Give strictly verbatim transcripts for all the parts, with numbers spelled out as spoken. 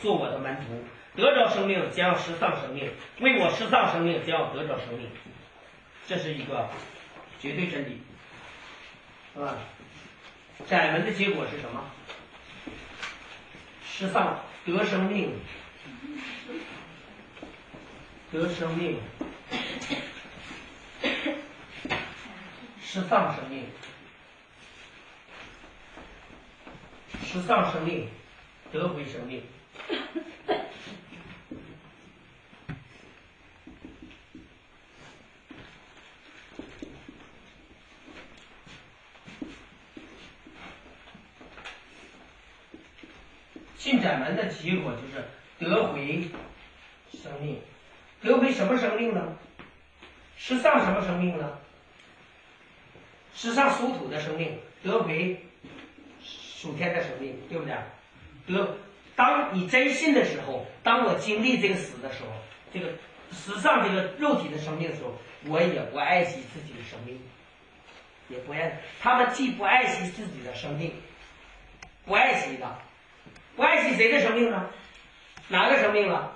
做我的门徒，得着生命将要失丧生命，为我失丧生命将要得着生命。这是一个绝对真理，是吧？窄门的结果是什么？失丧得生命，得生命，失丧生命，失丧生命，得回生命。进窄门的结果就是得回生命，得回什么生命呢？失丧什么生命呢？失丧属土的生命，得回属天的生命，对不对？得，当你真信的时候，当我经历这个死的时候，这个失丧这个肉体的生命的时候，我也不爱惜自己的生命，也不爱，他们既不爱惜自己的生命，不爱惜的。不爱惜谁的生命呢？哪个生命了？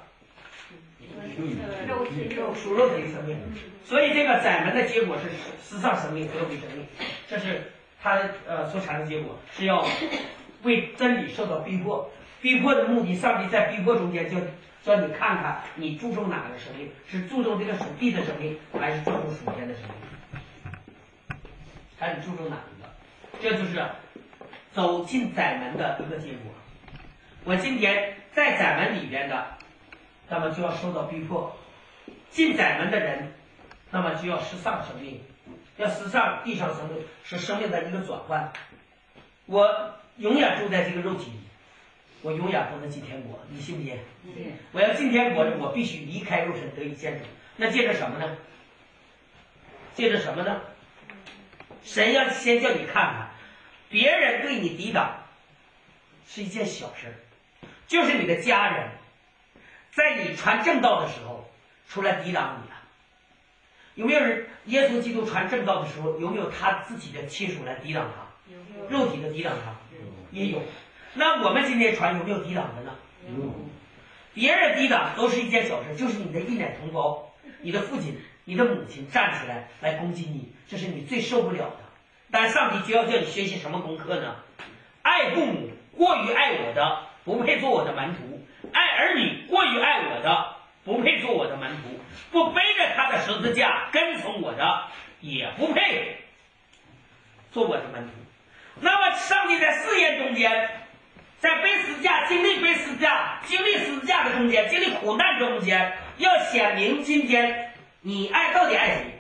肉体肉属肉体的生命。所以这个窄门的结果是失丧生命和肉体生命，这是他呃所产生的结果，是要为真理受到逼迫。逼迫的目的，上帝在逼迫中间就叫你看看你注重哪个生命，是注重这个属地的生命，还是注重属天的生命？看你注重哪一个？这就是走进窄门的一个结果。我今天在窄门里边的，那么就要受到逼迫；进窄门的人，那么就要失丧生命，要失丧地上生命，是生命的一个转换。我永远住在这个肉体里，我永远不能进天国，你信不信？ 信。 我要进天国，我必须离开肉身得以见主。那借着什么呢？借着什么呢？神要先叫你看看，别人对你抵挡是一件小事，就是你的家人，在你传正道的时候出来抵挡你了。有没有人耶稣基督传正道的时候，有没有他自己的亲属来抵挡他？ 有。 肉体的抵挡他，也有。那我们今天传有没有抵挡的呢？ 有。 别人抵挡都是一件小事，就是你的一奶同胞、你的父亲、你的母亲站起来来攻击你，这是你最受不了的。但上帝就要叫你学习什么功课呢？爱父母过于爱我的，不配做我的门徒；爱儿女过于爱我的，不配做我的门徒；不背着他的十字架跟从我的，也不配做我的门徒。那么上帝在试验中间，在背十字架、经历背十字架、经历十字架的中间、经历苦难中间，要显明今天你爱到底爱谁？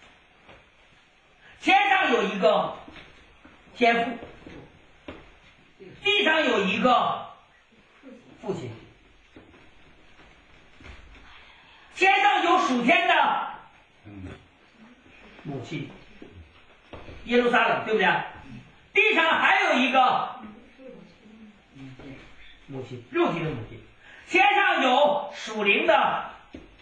天上有一个天父，地上有一个父亲，天上有属天的母亲，耶路撒冷，对不对？地上还有一个母亲，肉体的母亲。天上有属灵的啊、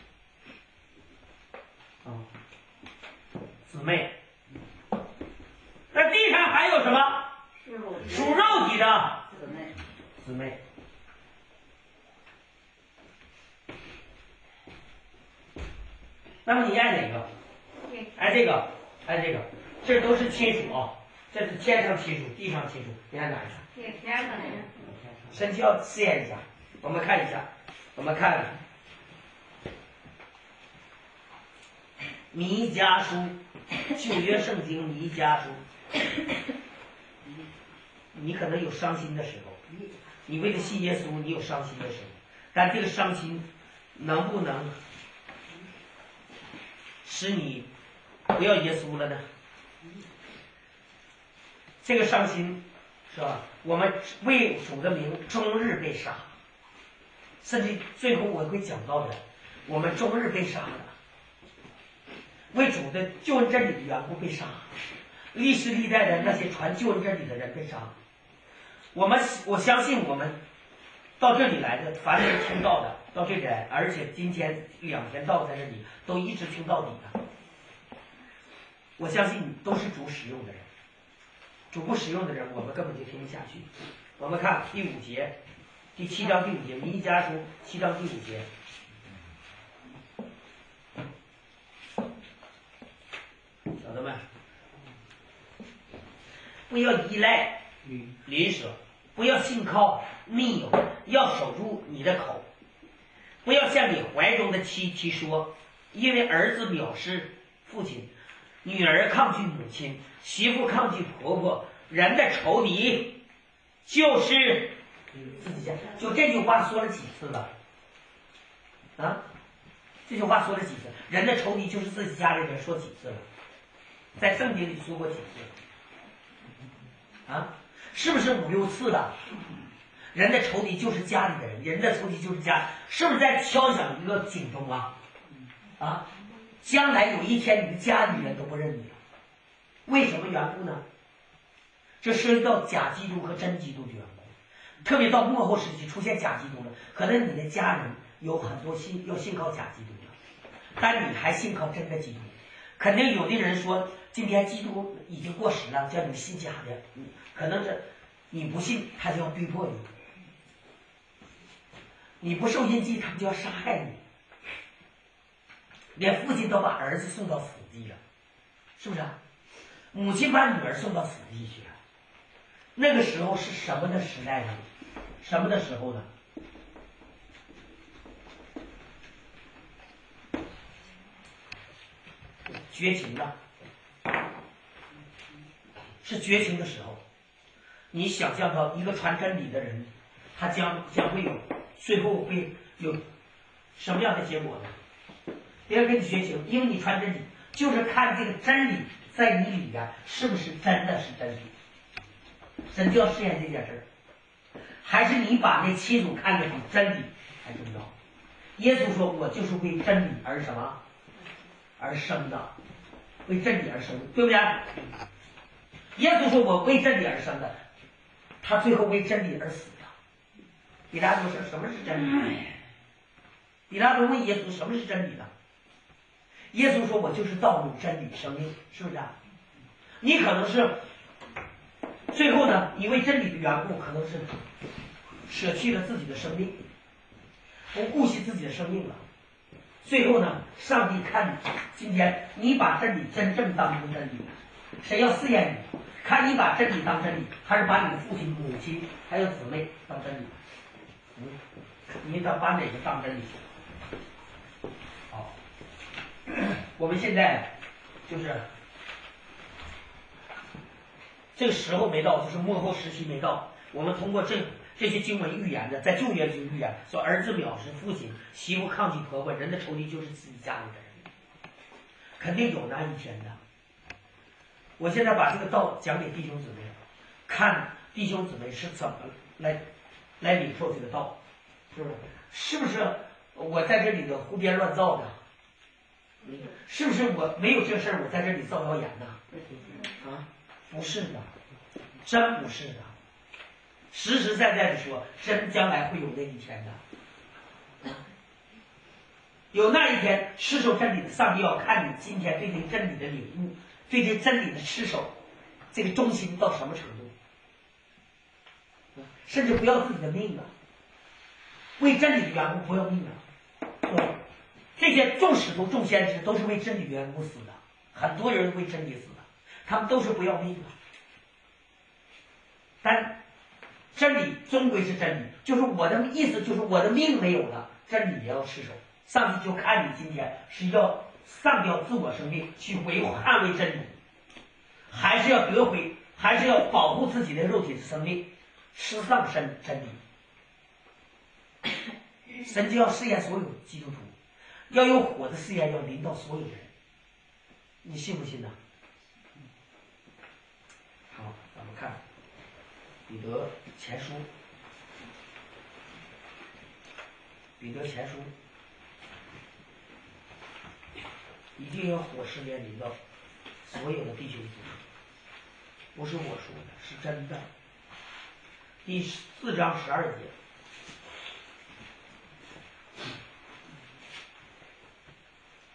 哦、姊妹，那地上还有什么？属肉体的姊妹。 姊妹。那么你爱哪个？爱这个，爱这个，这都是亲属啊。这是天上亲属，地上亲属，你爱哪一个？ 天上的。 神就要试验一下，我们看一下，我们看弥迦书，旧约圣经弥迦书。你可能有伤心的时候，你为了信耶稣，你有伤心的时候，但这个伤心能不能使你不要耶稣了呢？这个伤心是吧？我们为主的名终日被杀，甚至最后我会讲到的，我们终日被杀的，为主的救恩真理的缘故被杀，历史历代的那些传救恩真理的人被杀。我们我相信我们到这里来的，凡是听到的到这里来，而且今天两天到在这里都一直听到底的，我相信你都是主使用的人。主不使用的人，我们根本就听不下去。我们看第五节， 第七章第五节，弥迦书七章第五节。晓得吗？不要依赖邻舍，不要信靠密友，要守住你的口。不要向你怀中的妻提说，因为儿子藐视父亲，女儿抗拒母亲，媳妇抗拒婆婆，人的仇敌就是自己家。就这句话说了几次了？啊，这句话说了几次？人的仇敌就是自己家里人，说几次了？在圣经里说过几次？啊，是不是五六次了？人的仇敌就是家里的人，人的仇敌就是家，是不是在敲响一个警钟啊？啊，将来有一天你的家里人都不认你了，为什么缘故呢？这涉及到假基督和真基督的缘故，特别到末后时期出现假基督了，可能你的家人有很多信要信靠假基督了，但你还信靠真的基督。肯定有的人说，今天基督已经过时了，叫你信假的，可能是你不信，他就要逼迫你。你不受印记，他们就要杀害你。连父亲都把儿子送到死地了，是不是啊？母亲把女儿送到死地去了。那个时候是什么的时代呢？什么的时候呢？绝情的，是绝情的时候。你想象到一个传真理的人，他将将会有最后会有什么样的结果呢？别人跟你学情，因为你传真理，就是看这个真理在你里边是不是真的是真理。神就要试验这件事儿，还是你把那七组看得比真理还重要？耶稣说：“我就是为真理而什么而生的，为真理而生的，对不对？”耶稣说：“我为真理而生的。”他最后为真理而死的。彼拉多说：“什么是真理？”彼拉多问耶稣：“什么是真理呢？”耶稣说：“我就是道路、真理、生命，是不是啊？”你可能是最后呢，你为真理的缘故，可能是舍弃了自己的生命，不顾惜自己的生命了。最后呢，上帝看你今天你把真理真正当成真理，谁要试验你？看你把真理当真理，还是把你的父亲、母亲还有姊妹当真理？嗯，你得把哪个当真理？好，我们现在就是这个时候没到，就是末后时期没到。我们通过这这些经文预言的，在旧约就预言说，儿子藐视父亲，媳妇抗拒婆婆，人的仇敌就是自己家里的人，肯定有那一天的。我现在把这个道讲给弟兄姊妹，看弟兄姊妹是怎么来来领受这个道，是不是？是不是我在这里的胡编乱造的？是不是我没有这事儿，我在这里造谣言呢？啊，不是的，真不是的。实实在在的说，真将来会有那一天的。有那一天，持守真理的上帝要看你今天对这个真理的领悟，对这真理的持守，这个忠心到什么程度？甚至不要自己的命了，为真理的缘故不要命了。对，这些众使徒、众先知都是为真理缘故死的，很多人为真理死的，他们都是不要命的。但真理终归是真理，就是我的意思，就是我的命没有了，真理也要持守。上帝就看你今天是要丧掉自我生命去维护捍卫真理，还是要得回，还是要保护自己的肉体的生命，失丧真真理。神就要试验所有基督徒，要有火的试验要临到所有人，你信不信呢？好，咱们看彼得前书，彼得前书。一定要火试验临到所有的弟兄姊妹，不是我说的，是真的。第四章十二节，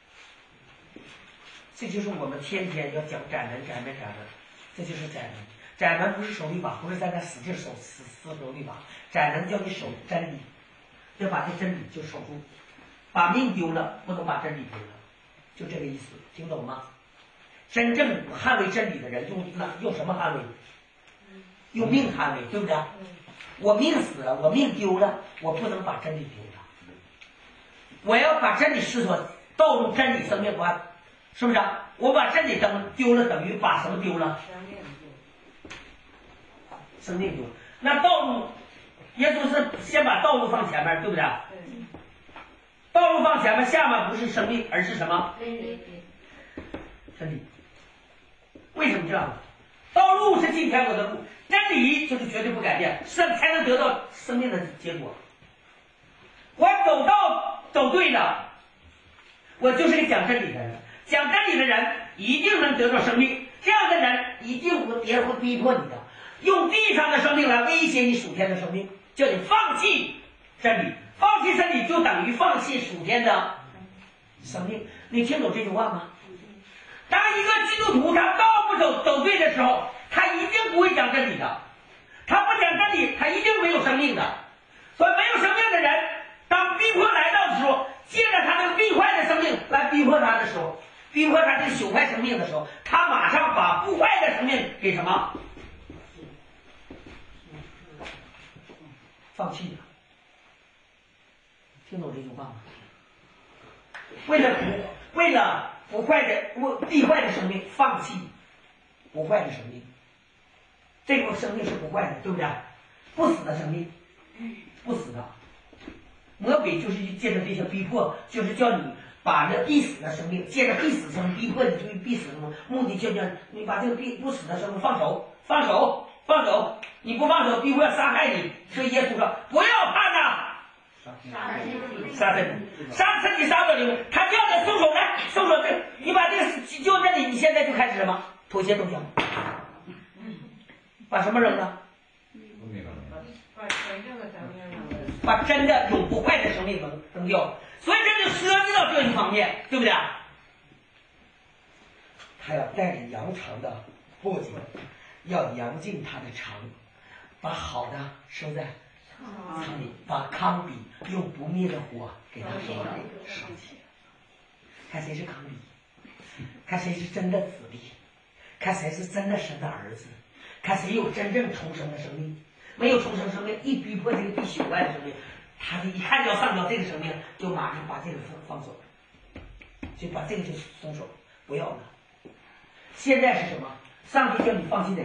这就是我们天天要讲感恩、感恩、感恩，这就是感恩。 窄门不是守律法，不是在那使劲守死死守律法，窄门叫你守真理，要把这真理就守住，把命丢了不能把真理丢了，就这个意思，听懂吗？真正捍卫真理的人用那用什么捍卫？用命捍卫，对不对？我命死了，我命丢了，我不能把真理丢了，我要把真理是所道路真理生命观，是不是啊？我把真理等丢了，等于把什么丢了？生命丢。那道路，耶稣是先把道路放前面，对不对？道路放前面，下面不是生命，而是什么？真理。为什么这样？道路是进天国的路，真理就是绝对不改变，是才能得到生命的结果。我走到走对了，我就是个讲真理的人，讲真理的人一定能得到生命，这样的人一定会别人会逼迫你的，用地上的生命来威胁你属天的生命，叫你放弃真理，放弃真理就等于放弃属天的生命。你听懂这句话吗？当一个基督徒他道不走走对的时候，他一定不会讲真理的，他不讲真理，他一定没有生命的。所以没有生命的人，当逼迫来到的时候，借着他这个逼坏的生命来逼迫他的时候，逼迫他这个朽坏生命的时候，他马上把不坏的生命给什么？放弃了。听懂这句话吗？为了不为了不坏的不必坏的生命，放弃不坏的生命。这个生命是不坏的，对不对？不死的生命，不死的。魔鬼就是借着这些逼迫，就是叫你把这必死的生命，借着必死生命逼迫你去必死的生命，目的就叫你把这个必不死的生命放手，放手，放手。你不放手，逼迫要杀害你。所以耶稣说：“不要怕呐，杀死你，杀死你，杀不了你。”他叫他松手来，松手这，你把这个就这里，你现在就开始什么？妥协投降。把什么扔了？把真的永不坏的生命扔扔掉。所以这就涉及到这一方面，对不对？他要带着羊肠的簸箕，要扬尽他的肠，把好的收在仓里，把糠秕用不灭的火给他烧了，烧起。看谁是糠秕，看谁是真的子弟，看谁是真的神的儿子，看谁有真正重生的生命。没有重生生命，一逼迫这个必朽坏的生命，他就一看要上交这个生命，就马上把这个放放手，就把这个就松手，不要了。现在是什么？上帝叫你放弃哪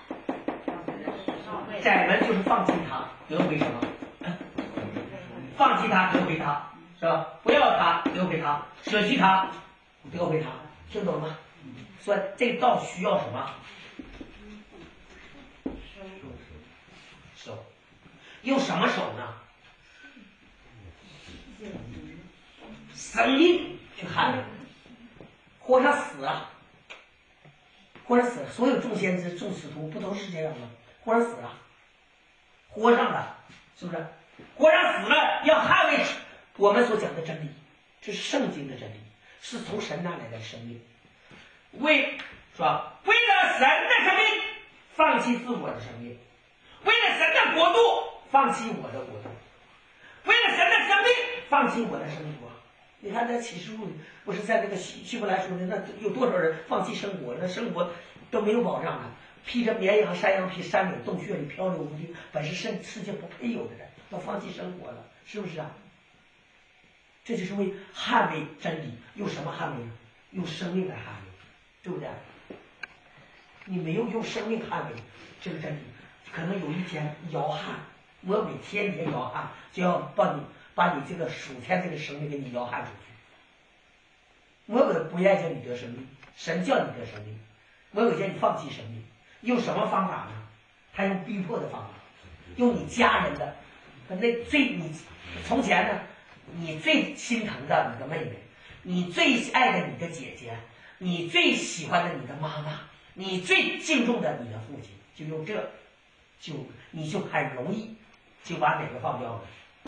个？窄门就是放弃他，得回什么？放弃他，得回他，是吧？不要他，得回他；舍弃他，得回他。听懂了吗？所以这道需要什么？手，用什么手呢？生命去捍卫，活上死了，活上死了。所有众先知、众使徒不都是这样吗？活上死了，活上了，是不是？活上死了，要捍卫我们所讲的真理，这是圣经的真理，是从神那来的生命。为是吧？为了神的生命，放弃自我的生命。为了神的国度，放弃我的国度；为了神的生命，放弃我的生活。你看那启示录，不是在那个希希伯来书的，那有多少人放弃生活？那生活都没有保障了，披着绵羊、山羊皮，山岭洞穴里漂流无定，本是世世界不配有的人，要放弃生活了，是不是啊？这就是为捍卫真理，用什么捍卫呢？用生命来捍卫，对不对？你没有用生命捍卫这个真理，可能有一天摇撼，魔鬼天天摇撼，就要把你把你这个属天这个生命给你摇撼出去。魔鬼不愿意叫你得生命，神叫你得生命，魔鬼叫你放弃生命，用什么方法呢？他用逼迫的方法，用你家人的，那最你从前呢，你最心疼的你的妹妹，你最爱的你的姐姐，你最喜欢的你的妈妈，你最敬重的你的父亲，就用这。就你就很容易就把哪个放掉了，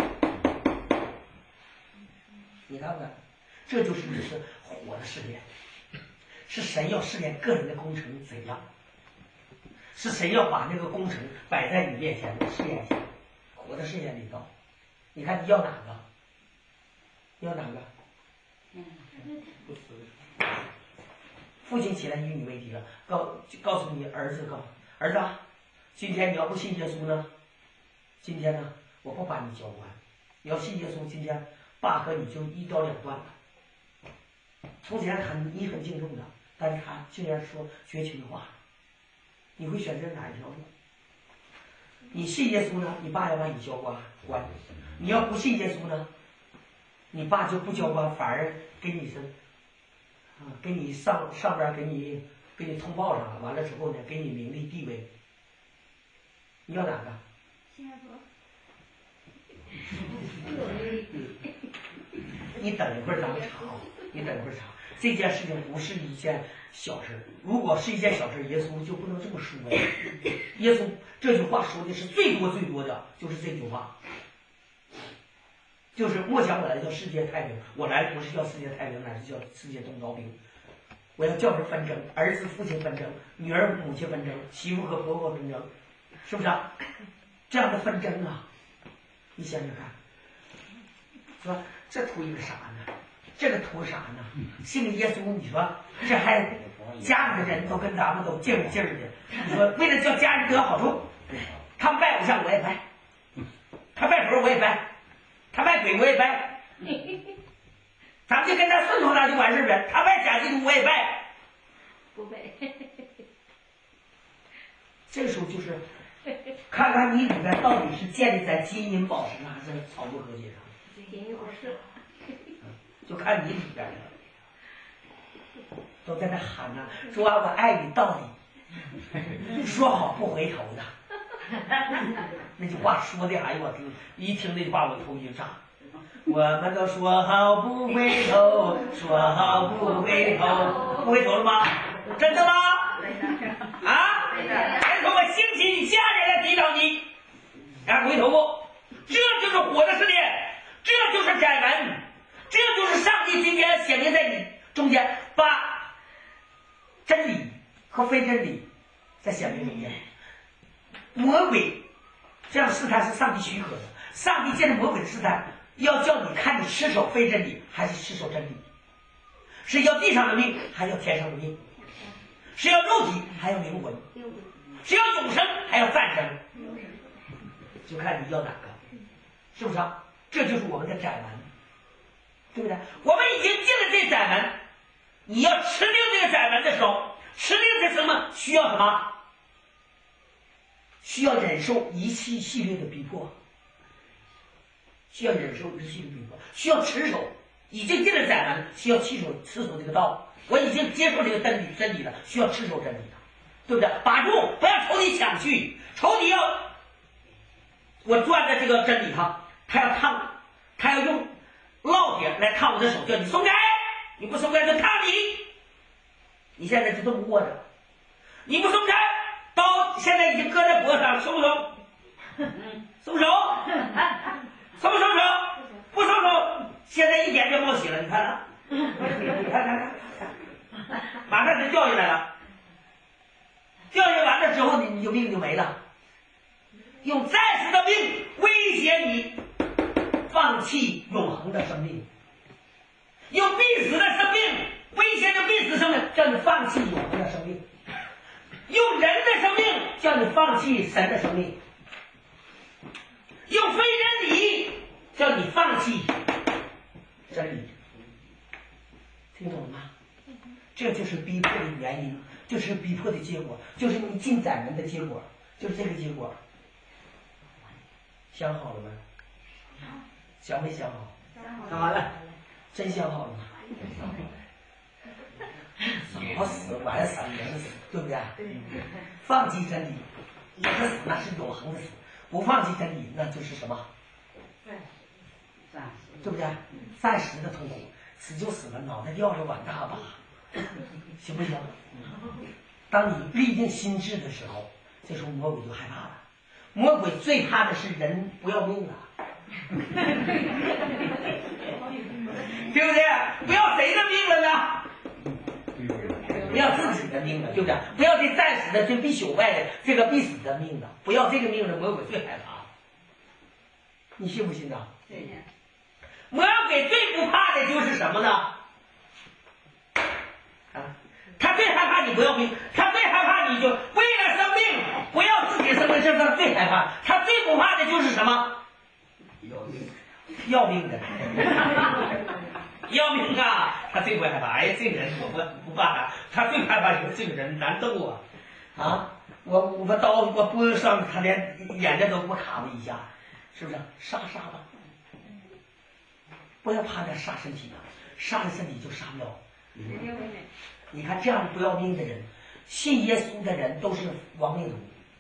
你看看，这就是你是火的试炼，是神要试炼个人的工程怎样。 是神要把那个工程摆在你面前的试验前，活的试验里头。你看你要哪个？要哪个？不死。父亲起来与你为敌了，告告诉你儿子，告儿子啊，今天你要不信耶稣呢，今天呢，我不把你交官。你要信耶稣，今天爸和你就一刀两断了。从前很你很敬重的，但是他竟然说绝情的话，你会选择哪一条路？你信耶稣呢，你爸要把你交官官；你要不信耶稣呢，你爸就不交官，反而给你是啊，给你上上边给你给你通报上了，完了之后呢，给你名利地位。你要哪个？ 信耶稣。 你等一会儿咱们查，你等一会儿查。这件事情不是一件小事，如果是一件小事，耶稣就不能这么说呀。耶稣这句话说的是最多最多的，就是这句话，就是莫想我来叫世界太平，我来不是叫世界太平，乃是叫世界动刀兵。我要叫人纷争，儿子父亲纷争，女儿母亲纷争，媳妇和婆婆纷争，是不是啊？这样的纷争啊，你想想看，说这图一个啥呢？这个图啥呢？信了耶稣，你说这还家里的人都跟咱们都劲儿劲儿的。你说为了叫家人得好处，他们拜偶像我也拜，他拜佛我也拜，他拜鬼我也拜，咱们就跟他顺从他就完事儿呗。他拜假基督我也拜， 不拜。 这时候就是看看你里边到底是建立在金银宝石上，还是草木和谐上。 金银宝石。 就看你里边的，都在那喊呢、啊，说我爱你到底，说好不回头的。那句话说的，哎呦我听一听那句话我头就炸。我们都说好不回头，说好不回头，不回头了吗？真的吗？啊？回头我兴起你家人来抵挡你，然后回头不？这就是火的试炼，这就是窄门。这就是上帝今天显明在你中间，把真理和非真理在显明中间。魔鬼这样试探是上帝许可的，上帝借着魔鬼的试探，要叫你看你持守非真理还是持守真理，是要地上的命还要天上的命，是要肉体还要灵魂，是要永生还要暂生，就看你要哪个，是不是啊？这就是我们的窄门。对不对？我们已经进了这窄门，你要吃定这个窄门的时候，吃定这什么？需要什么？需要忍受一系系列的逼迫，需要忍受一系列逼迫，需要持守。已经进了窄门，需要持守持守这个道。我已经接受这个真理真理了，需要持守真理了，对不对？把住，不要仇敌抢去，仇敌要我攥在这个真理上，他要烫，他要用烙铁来烫我的手，叫你松开，你不松开就烫你。你现在就这么握着，你不松开，刀现在已经搁在脖子上，松不松？松手，松不松手？不松手，现在一点就冒血了，你看啊，你看看看，马上就掉下来了，掉下完了之后，你你就命就没了，用暂时的命威胁你。放弃永恒的生命，用必死的生命威胁着必死生命，叫你放弃永恒的生命；用人的生命叫你放弃神的生命；用非真理叫你放弃真理。听懂了吗？这就是逼迫的原因，就是逼迫的结果，就是你进窄门的结果，就是这个结果。想好了吗？想没想好？想好了，真想好了吗？早死晚死人死，对不对？放弃真理，你的死那是永恒的死；不放弃真理，那就是什么？对不对？暂时的痛苦，死就死了，脑袋掉了碗大吧，行不行？当你立定心智的时候，这时候魔鬼就害怕了。魔鬼最怕的是人不要命了。对不对？不要谁的命了呢？ 不要自己的命了，对不对？不要这暂时的、这必朽败的、这个必死的命了，不要这个命的，魔鬼最害怕。你信不信呢？ 对呀。 魔鬼最不怕的就是什么呢？啊，他最害怕你不要命，他最害怕你就为了生命不要自己生命，这是他最害怕。他最不怕的就是什么？ 要命， 要命的。要命啊！他最不害怕。哎，这个人我不不怕他，他最害怕就是这个人难斗啊！啊，我我把刀我拨上，他连眼睛都不卡我一下，是不是？杀杀吧，不要怕那杀身体的，杀了身体就杀不了。你看这样不要命的人，信耶稣的人都是亡命徒。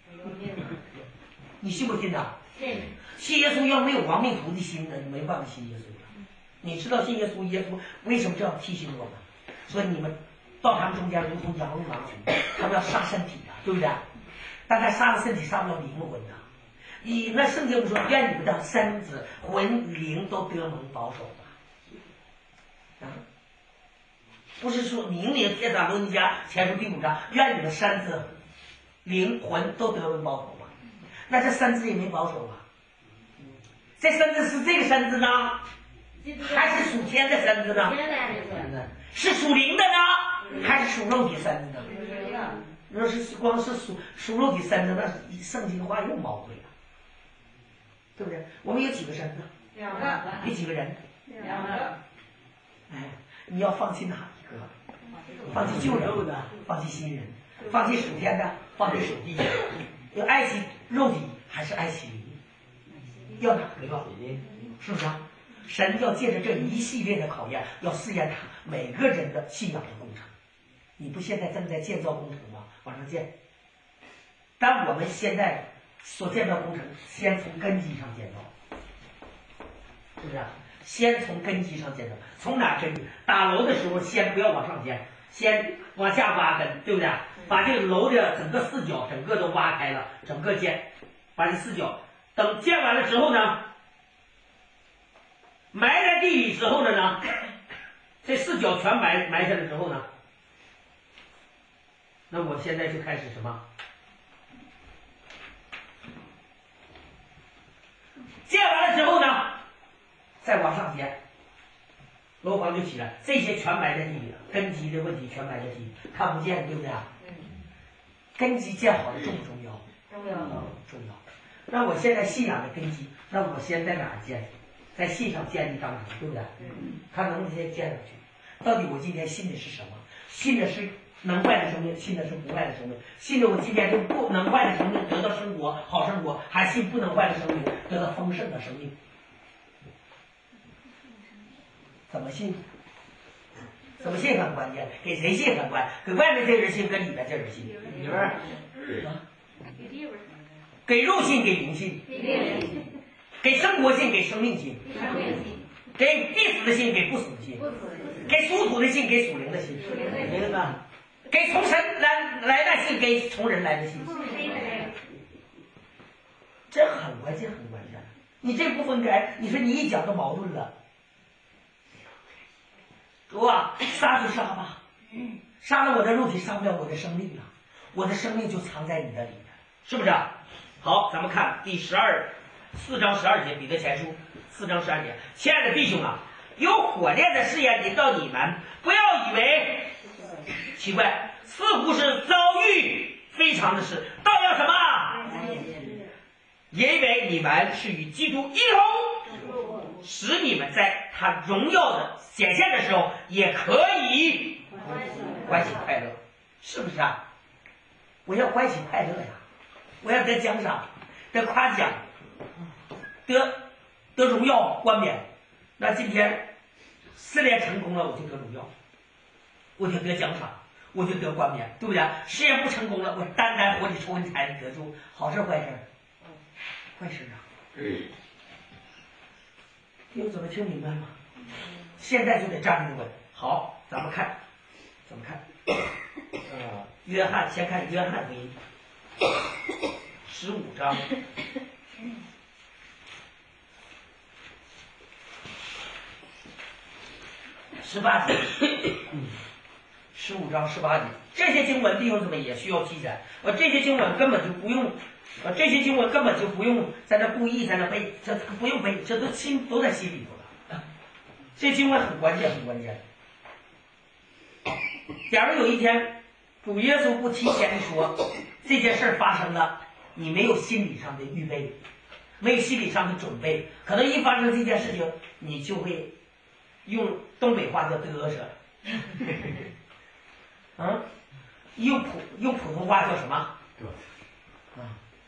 你信不信呐？信耶稣要没有亡命徒的心呢，你没办法信耶稣的。你知道信耶稣，耶稣为什么这样提醒我们？所以你们到他们中间如同羊入狼群，他们要杀身体的，对不对？但他杀了身体，杀不了灵魂的。你那圣经不说，愿你们的身子、魂、灵都得蒙保守吧？啊，不是说明明帖撒罗尼迦前书第五章，愿你们身子、灵魂都得蒙保守吧？那这身子也没保守啊。这身子是这个身子呢，还是属天的身子呢？是属灵的呢，还是属肉体身子呢？如果是光是属属肉体身子，那圣经话又矛盾了，对不对？我们有几个身子？ 两个。 有几个人？ 两个。 哎，你要放弃哪一个？放弃旧人的，放弃新人，放弃属天的，放弃属地的。要爱惜肉体还是爱惜灵？要哪个要？是不是啊？神要借着这一系列的考验，要试验他每个人的信仰的工程。你不现在正在建造工程吗？往上建。但我们现在所建造工程，先从根基上建造，是不是啊？先从根基上建造，从哪根基？打楼的时候，先不要往上建，先往下挖根，对不对？把这个楼的整个四角，整个都挖开了，整个建，把这四角。等建完了之后呢，埋在地里之后的呢，这四角全埋埋下来之后呢，那我现在就开始什么？建完了之后呢，再往上建，楼房就起来。这些全埋在地里了，根基的问题全埋在地里，看不见，对不对啊？根基建好了重不重要？ 重要。 重要。那我现在信仰的根基，那我先在哪儿建？在信上建立当中，对不对？看能不能先建上去。到底我今天信的是什么？信的是能坏的生命，信的是不坏的生命。信的我今天是不能坏的生命得到生活，好生活，还信不能坏的生命得到丰盛的生命？怎么信？怎么信很关键，给谁信很关键，给外面这人信，跟里面这人信。里边啊，给肉信，给灵信，给生活信，给生命信，给必死的信，给不死的信，给属土的信，给属灵的信，灵啊，给从神来来的信，给从人来的信，这很关键，很关键。你这不分开，你说你一讲都矛盾了。主啊，杀就杀吧，杀了我的肉体，杀不了我的生命了，我的生命就藏在你的里面，是不是？好，咱们看第十二四章十二节，彼得前书四章十二节，亲爱的弟兄啊，有火炼的试验临到你们，不要以为奇怪，似乎是遭遇非常的事，倒要什么？因为你们是与基督一同，使你们在他荣耀的显现的时候，也可以欢喜快乐，是不是啊？我要欢喜快乐呀，我要得奖赏，得夸奖，得得荣耀冠冕。那今天试炼成功了，我就得荣耀，我就得奖赏，我就得冠冕，对不对？试验不成功了，我单单活着抽文才得住，好事坏事？坏事啊！弟兄姊妹听明白吗？现在就得站住稳。好，咱们看，怎么看？呃，约翰先看约翰福音十五章十八节，十十五章十八节，这些经文弟兄姊妹也需要记载。呃，这些经文根本就不用，呃，这些经文根本就不用在那故意在那背，这不用背，这都心都在心里头了。这经文很关键，很关键。假如有一天主耶稣不提前说这件事儿发生了，你没有心理上的预备，没有心理上的准备，可能一发生这件事情，你就会用东北话叫嘚瑟。嗯，用普用普通话叫什么？啊，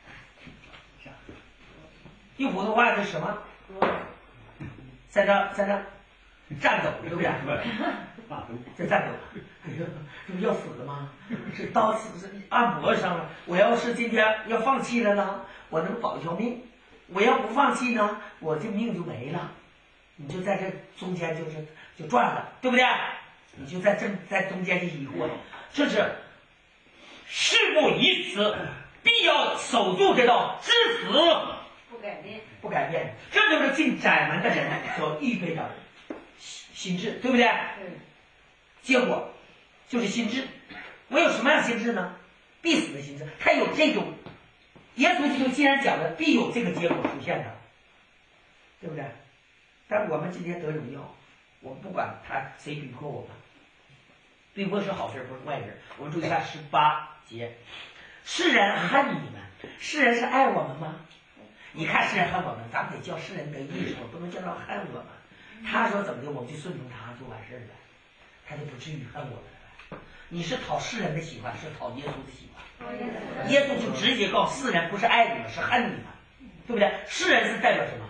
用普通话是什么？在这在这颤抖，对不对？这颤抖，哎呀，这不要死了吗？是刀是按脖子上了。我要是今天要放弃了呢，我能保一条命；我要不放弃呢，我这命就没了。你就在这中间就是就转了，对不对？你就在这在中间就疑惑，这是事不宜迟，必要守住这道，至死不改变， 不改变。这就是进窄门的人所预备的心智，对不对？ 对。 结果就是心智。我有什么样心智呢？必死的心智。他有这种，耶稣基督既然讲了，必有这个结果出现的，对不对？但我们今天得荣耀，我们不管他谁逼迫我们，逼迫是好事，不是坏事。我们注意看十八节，世人恨你们，世人是爱我们吗？你看世人恨我们，咱们得叫世人得益处，不能叫他恨我们。他说怎么的，我们就顺从他就完事儿了，他就不至于恨我们了。你是讨世人的喜欢，是讨耶稣的喜欢。耶稣就直接告诉世人，不是爱你们，是恨你们，对不对？世人是代表什么？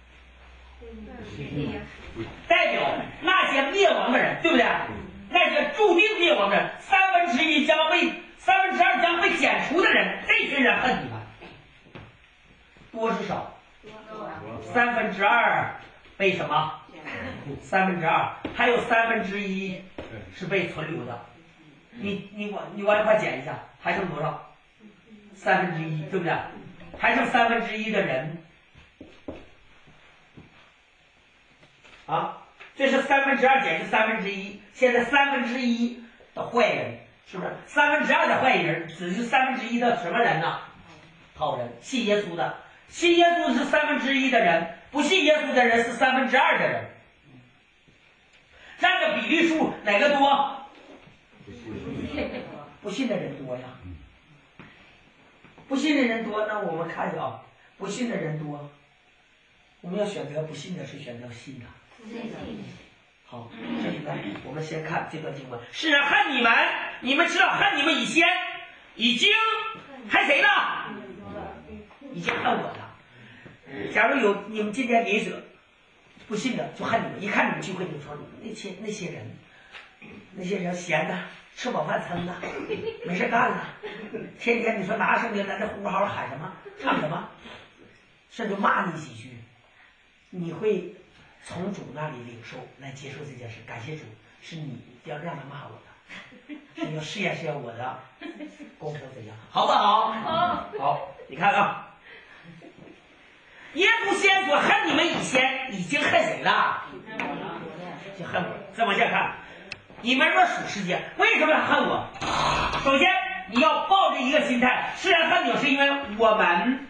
代表那些灭亡的人，对不对？那些注定灭亡的人，三分之一将被三分之二将被剪除的人，这群人恨你们。多是少？三分之二被什么？三分之二，还有三分之一是被存留的。你你往你往一块减一下，还剩多少？三分之一，对不对？还剩三分之一的人。啊，这是三分之二减去三分之一，现在三分之一的坏人，是不是？三分之二的坏人只是三分之一的什么人呢？好人，信耶稣的，信耶稣是三分之一的人，不信耶稣的人是三分之二的人。这样的比例数哪个多？不信的人多呀。不信的人多，那我们看一下啊，不信的人多，我们要选择不信的，是选择信的。好，这里呢，我们先看这段经文：世人恨你们，你们知道恨你们以先，已经恨谁了？已经恨我了。假如有你们今天邻舍不信的，就恨你们，一看你们聚会就说那些那些人，那些人闲的，吃饱饭撑的，没事干了，天天你说拿圣经在这呼号喊什么，唱什么，甚至骂你几句，你会从主那里领受来接受这件事，感谢主，是你要让他骂我的，是要试验试验我的功课怎样，好不好？好，好，你看啊，耶稣先说恨你们以先，已经恨谁了？就恨我。再往下看，你们若属世界，为什么恨我？首先你要抱着一个心态，世人恨你是因为我们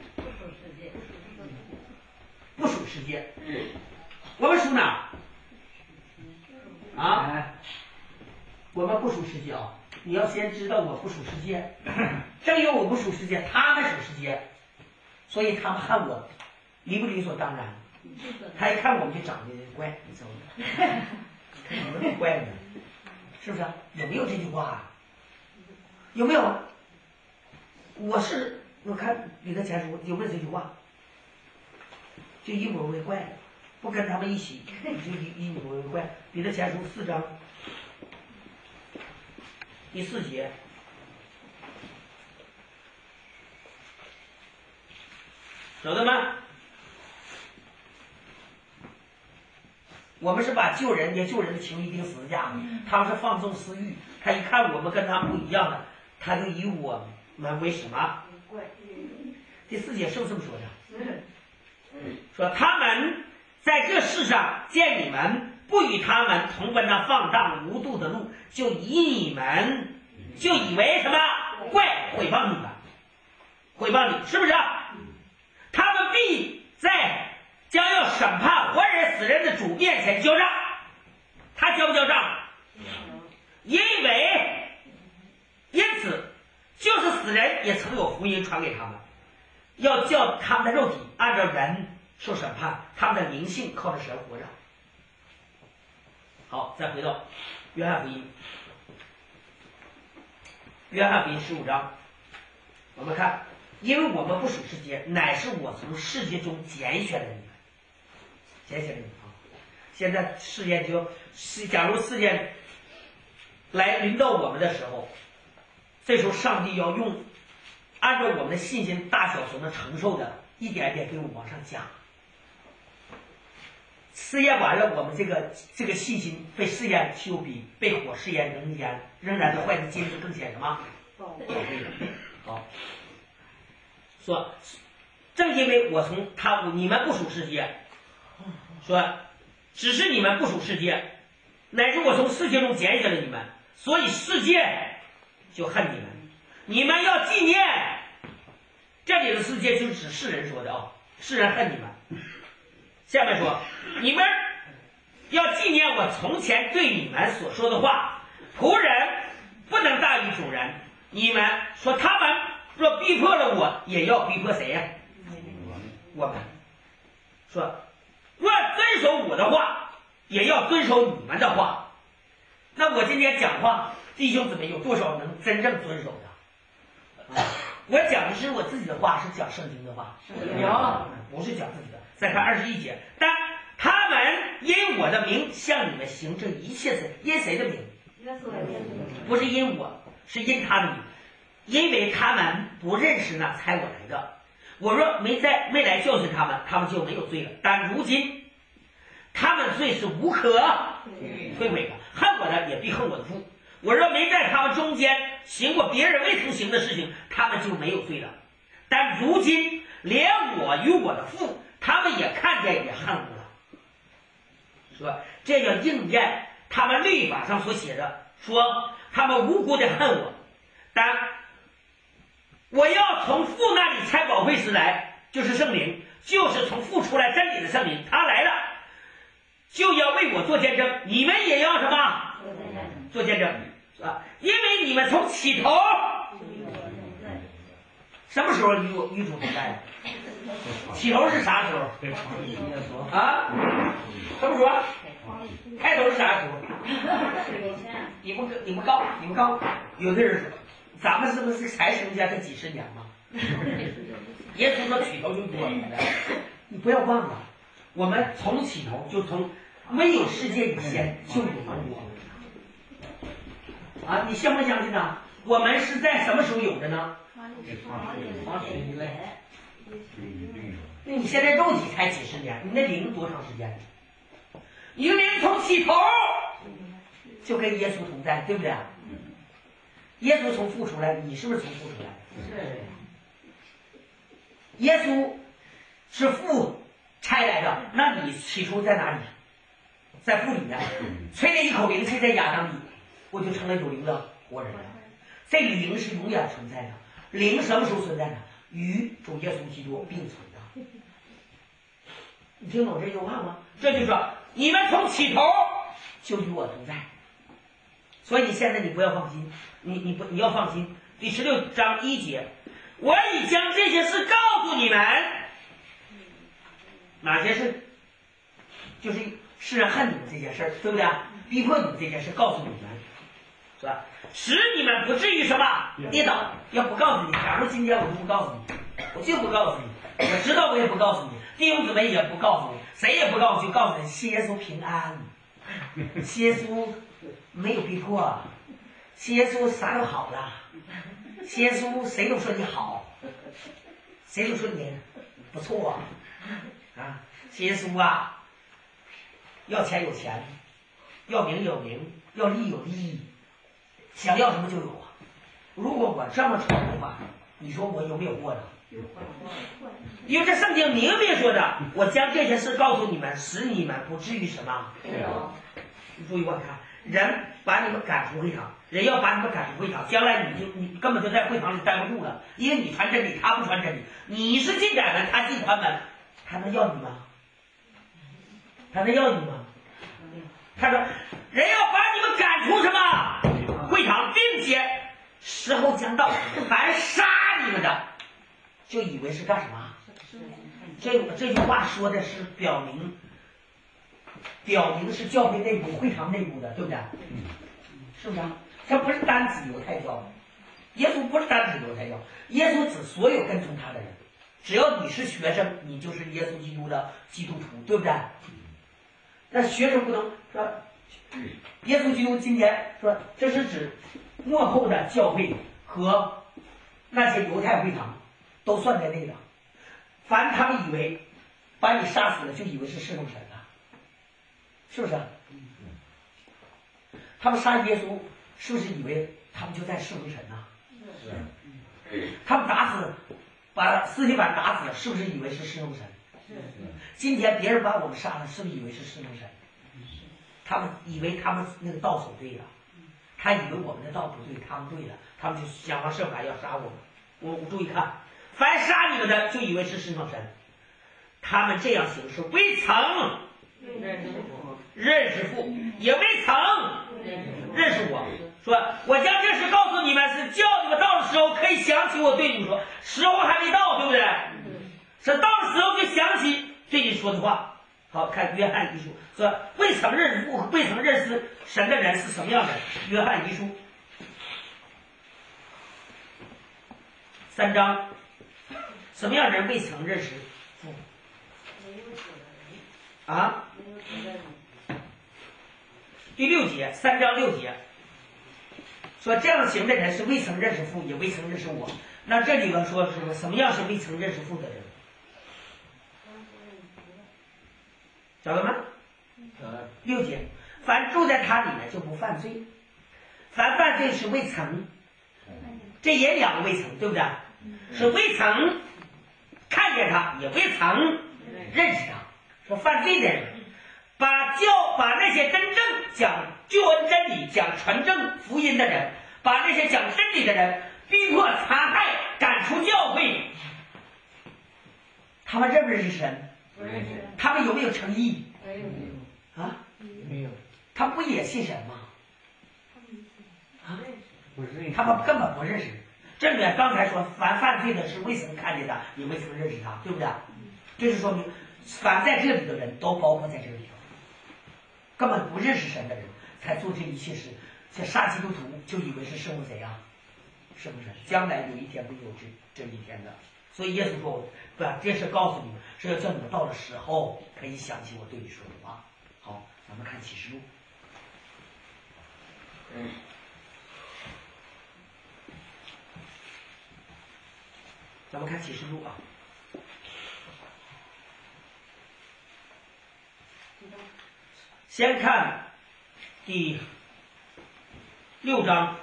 不属世界。我们属哪儿？啊，我们不属世界啊！你要先知道我不属世界，正因为我不属世界，他们属世界，所以他们恨我，理不理所当然？他一看我们就长得怪，你知道吗？怎么那么怪呢？是不是？有没有这句话啊？有没有？我是我看彼得前书有没有这句话？就以我为怪。不跟他们一起，你就以以你为怪。彼得前书四章第四节，晓得吗？我们是把救人家救人的情谊钉死架，他们是放纵私欲。他一看我们跟他们不一样了，他就以我们为什么？第四节是不是这么说的？说他们在这世上见你们不与他们同奔那放荡无度的路， 就以你们就以为什么怪毁谤你们，毁谤你，是不是？他们必在将要审判活人死人的主面前交账。他交不交账？因为因此就是死人也曾有福音传给他们，要叫他们的肉体按照人受审判，他们的灵性靠着神活着。好，再回到约翰福音，约翰福音十五章，我们看，因为我们不属世界，乃是我从世界中拣选了你们，拣选了你们啊！现在试验就，假如试验来临到我们的时候，这时候上帝要用按照我们的信心大小所能承受的，一点一点给我们往上加。试验完了，我们这个这个信心被试验，就比被火试验仍然仍然的坏的金子更显什么？宝贵。好，说正因为我从他你们不属世界，说只是你们不属世界，乃是我从世界中拣选了你们，所以世界就恨你们。你们要纪念，这里的世界就是指世人说的啊、哦，世人恨你们。下面说，你们要纪念我从前对你们所说的话，仆人不能大于主人。你们说他们若逼迫了我，也要逼迫谁呀？我们说，若遵守我的话，也要遵守你们的话。那我今天讲话，弟兄姊妹有多少能真正遵守的？啊、我讲的是我自己的话，是讲圣经的话，不是讲自己的。再看二十一节，但他们因我的名向你们行这一切事，因谁的名？不是因我，是因他的名，因为他们不认识那差我来的。我若没在没来教训他们，他们就没有罪了。但如今他们罪是无可推诿的，恨我的也必恨我的父。我若没在他们中间行过别人未曾行的事情，他们就没有罪了。但如今连我与我的父，他们也看见也恨我了，说这要应验他们律法上所写的，说他们无辜的恨我，但我要从父那里差保惠师来，就是圣灵，就是从父出来真理的圣灵，他来了就要为我做见证，你们也要什么做见证啊？因为你们从起头什么时候与我与主同在？起头是啥时候？啊？什么时候？开头是啥时候？你不你不告你不告？有的人说，咱们是不是才生下这几十年吗？耶稣说起头就与我同在，你不要忘了，我们从起头就从没有世界以前就有我。啊，你相不相信呢？我们是在什么时候有的呢？创始以来。那你现在肉体才几十年，你那灵多长时间？你的灵从起头就跟耶稣同在，对不对？耶稣从父出来，你是不是从父出来？是。耶稣是父差来的，那你起初在哪里？在父里面，吹了一口灵气在亚当里，我就成了有灵的活人了。这灵是永远存在的，灵什么时候存在呢？与主耶稣基督并存的。你听懂这句话吗？这就是说，你们从起头就与我同在，所以你现在你不要放心，你你不你要放心。第十六章一节，我已将这些事告诉你们，哪些事？就是世人恨你们这件事，对不对？逼迫你们这件事，告诉你们，是吧？使你们不至于什么跌倒。要不告诉你，假如今天我就不告诉你，我就不告诉你，我知道我也不告诉你，弟兄姊妹也不告诉你，谁也不告诉，就告诉你，信耶稣平安，信耶稣没有逼迫，信耶稣啥都好了，信耶稣谁都说你好，谁都说你不错啊，信耶稣啊，要钱有钱，要名有名，要利有利，想要什么就有啊。如果我这么说的话，你说我有没有过呢？因为这圣经明明说的，我将这些事告诉你们，使你们不至于什么。你注意我看， 人把你们赶出会堂，人要把你们赶出会堂，将来你就你根本就在会堂里待不住了，因为你传真理，他不传真理，你是进窄门，他进宽门，他能要你吗？他能要你吗？他说，人要把你们赶出什么会堂，并且时候将到，凡杀你们的，就以为是干什么？这这句话说的是表明，表明是教会内部、会堂内部的，对不对？是不是啊？这不是单指犹太教，耶稣不是单指犹太教，耶稣指所有跟从他的人，只要你是学生，你就是耶稣基督的基督徒，对不对？那学生不能说，耶稣基督今天说这是指幕后的教会和那些犹太会堂都算在内的。凡他们以为把你杀死了，就以为是侍奉神了，是不是？他们杀耶稣，是不是以为他们就在侍奉神呢？是。他们打死，把司提反打死了，是不是以为是侍奉神？是。今天别人把我们杀了，是不是以为是侍奉神？他们以为他们那个道走对了，他以为我们的道不对，他们对了，他们就想方设法要杀我们。我我注意看。凡杀你们的，就以为是侍奉神，他们这样行是未曾认识父，也未曾认识我。说我将这事告诉你们，是叫你们到的时候可以想起我对你们说，时候还没到，对不对？是到的时候就想起对你说的话。好，看约翰一书说，未曾认识父、未曾认识神的人是什么样的？约翰一书三章。什么样人未曾认识父？啊？第六节，三章六节，说这样行的人是未曾认识父，也未曾认识我。那这里头说是什么样是未曾认识父的人？晓得吗？六节，凡住在他里面就不犯罪，凡犯罪是未曾，这也两个未曾，对不对？是未曾看见他，也未曾认识他。说犯罪的人，把教把那些真正讲救恩真理、讲纯正福音的人，把那些讲真理的人逼迫、残害、赶出教会，他们认不认识神？ 不认识。 他们有没有诚意？ 没有。 啊？ 没有。 他们不也信神吗？啊？ 不认识。 他们根本不认识。这里面刚才说，凡犯罪的是未曾看见他，也未曾认识他，对不对？这是说明，凡在这里的人都包括在这里头，根本不认识神的人才做这一切事。像杀基督徒就以为是圣母谁呀？是不是？将来有一天会有这这一天的。所以耶稣说：“我把这事告诉你们，是要叫你们到了时候可以想起我对你说的话。”好，咱们看启示录。嗯。咱们看启示录啊。先看第六章，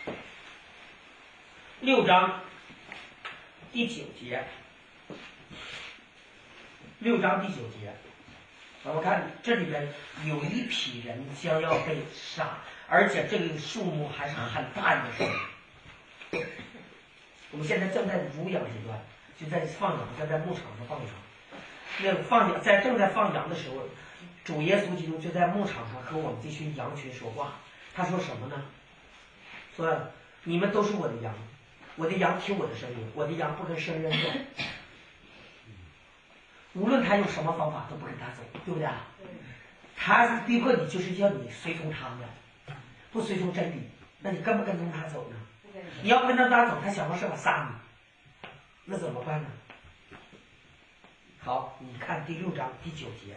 六章第九节，六章第九节，咱们看这里边有一批人将要被杀，而且这个数目还是很大一个数目。我们现在正在乳养阶段，就在放羊，正在牧场上放羊。那个放羊在正在放羊的时候，主耶稣基督就在牧场上和我们这群羊群说话。他说什么呢？说你们都是我的羊，我的羊听我的声音，我的羊不跟生人走。无论他用什么方法都不跟他走，对不对？他逼迫你就是要你随从他的，不随从真理，那你跟不跟从他走呢？你要跟着他走，他想方设法杀你，那怎么办呢？好，你看第六章第九节，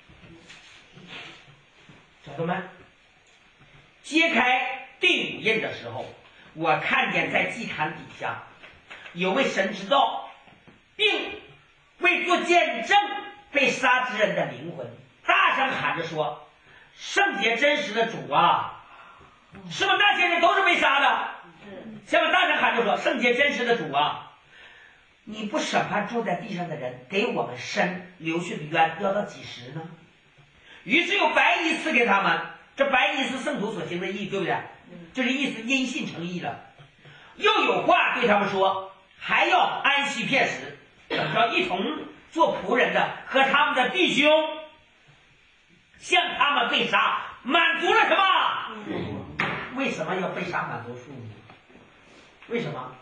晓得吗？揭开第五印的时候，我看见在祭坛底下有位神之道，并为做见证被杀之人的灵魂，大声喊着说：“圣洁真实的主啊！”是不是那些人都是被杀的？下面大声喊着说：“圣洁真实的主啊，你不审判住在地上的人，给我们伸流去的冤，要到几时呢？”于是有白衣赐给他们， 这白衣是圣徒所行的义，对不对？这是意思因信成义了。又有话对他们说，还要安息片时，等着一同做仆人的和他们的弟兄，向他们被杀，满足了什么？为什么要被杀满足数目？为什么？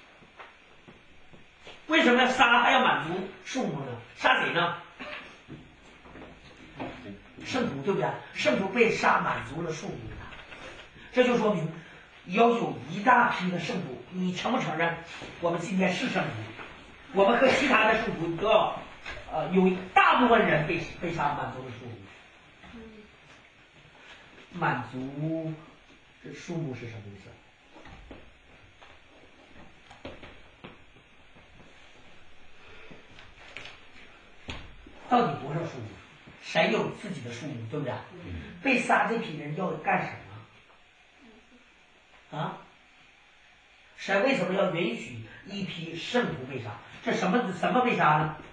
为什么要杀还要满足数目呢？杀谁呢？圣徒，对不对？圣徒被杀满足了数目的，这就说明要有一大批的圣徒。你承不承认？我们今天是圣徒，我们和其他的圣徒都要，呃，有大部分人被被杀满足了数目。满足这数目是什么意思？到底多少数目？谁有自己的数目，对不对？被杀这批人要干什么？啊？神为什么要允许一批圣徒被杀？这什么什么被杀呢？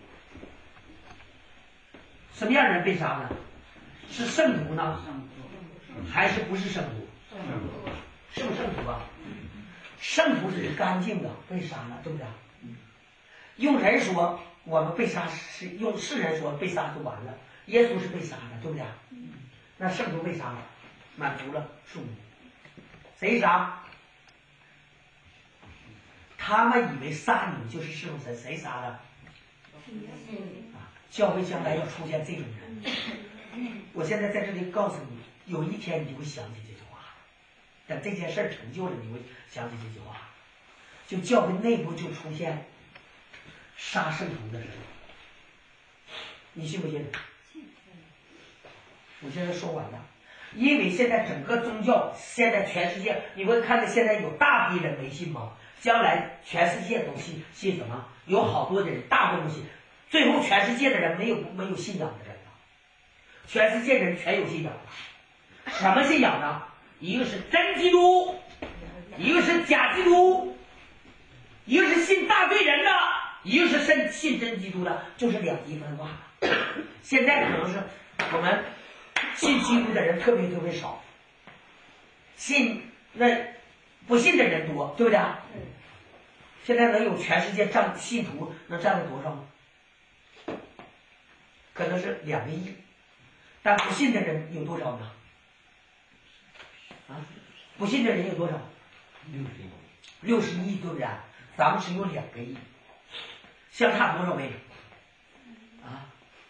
什么样的人被杀呢？是圣徒呢，还是不是圣徒？是不是圣徒啊？圣徒是干净的，被杀了，对不对？用人说，我们被杀是用世人说被杀就完了。耶稣是被杀的，对不对？那圣徒被杀了，满足了数目。谁杀？他们以为杀你们就是侍奉神，谁杀的？啊，教会将来要出现这种人。我现在在这里告诉你，有一天你就会想起这句话，等这件事儿成就了，你会想起这句话。就教会内部就出现杀圣徒的人，你信不信？我现在说完了，因为现在整个宗教，现在全世界，你会看到现在有大批人没信吗？将来全世界都信信什么？有好多的人，大部分都信，最后全世界的人没有没有信仰的人了，全世界人全有信仰了。什么信仰呢？一个是真基督，一个是假基督，一个是信大罪人的，一个是信信真基督的，就是两极分化。现在可能是我们信基督的人特别特别少，信那不信的人多，对不对？现在能有全世界占信徒能占到多少呢？可能是两个亿，但不信的人有多少呢？啊，不信的人有多少？ 六十亿， 六十亿，对不对？咱们只有两个亿，相差多少倍？啊，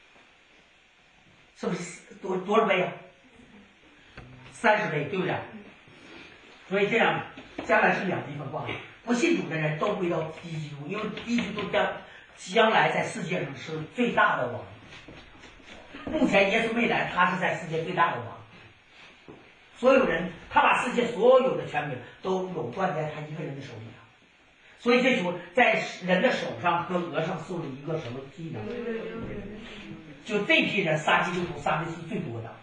是不是多多少倍啊？三十倍，对不对？所以这样，将来是两极分化。不信主的人都归到低基督，因为低基督将将来在世界上是最大的王。目前耶稣未来，他是在世界最大的王。所有人，他把世界所有的权柄都垄断在他一个人的手里了。所以这时候，在人的手上和额上绣了一个什么记呢？就这批人杀基督徒杀的是最多的，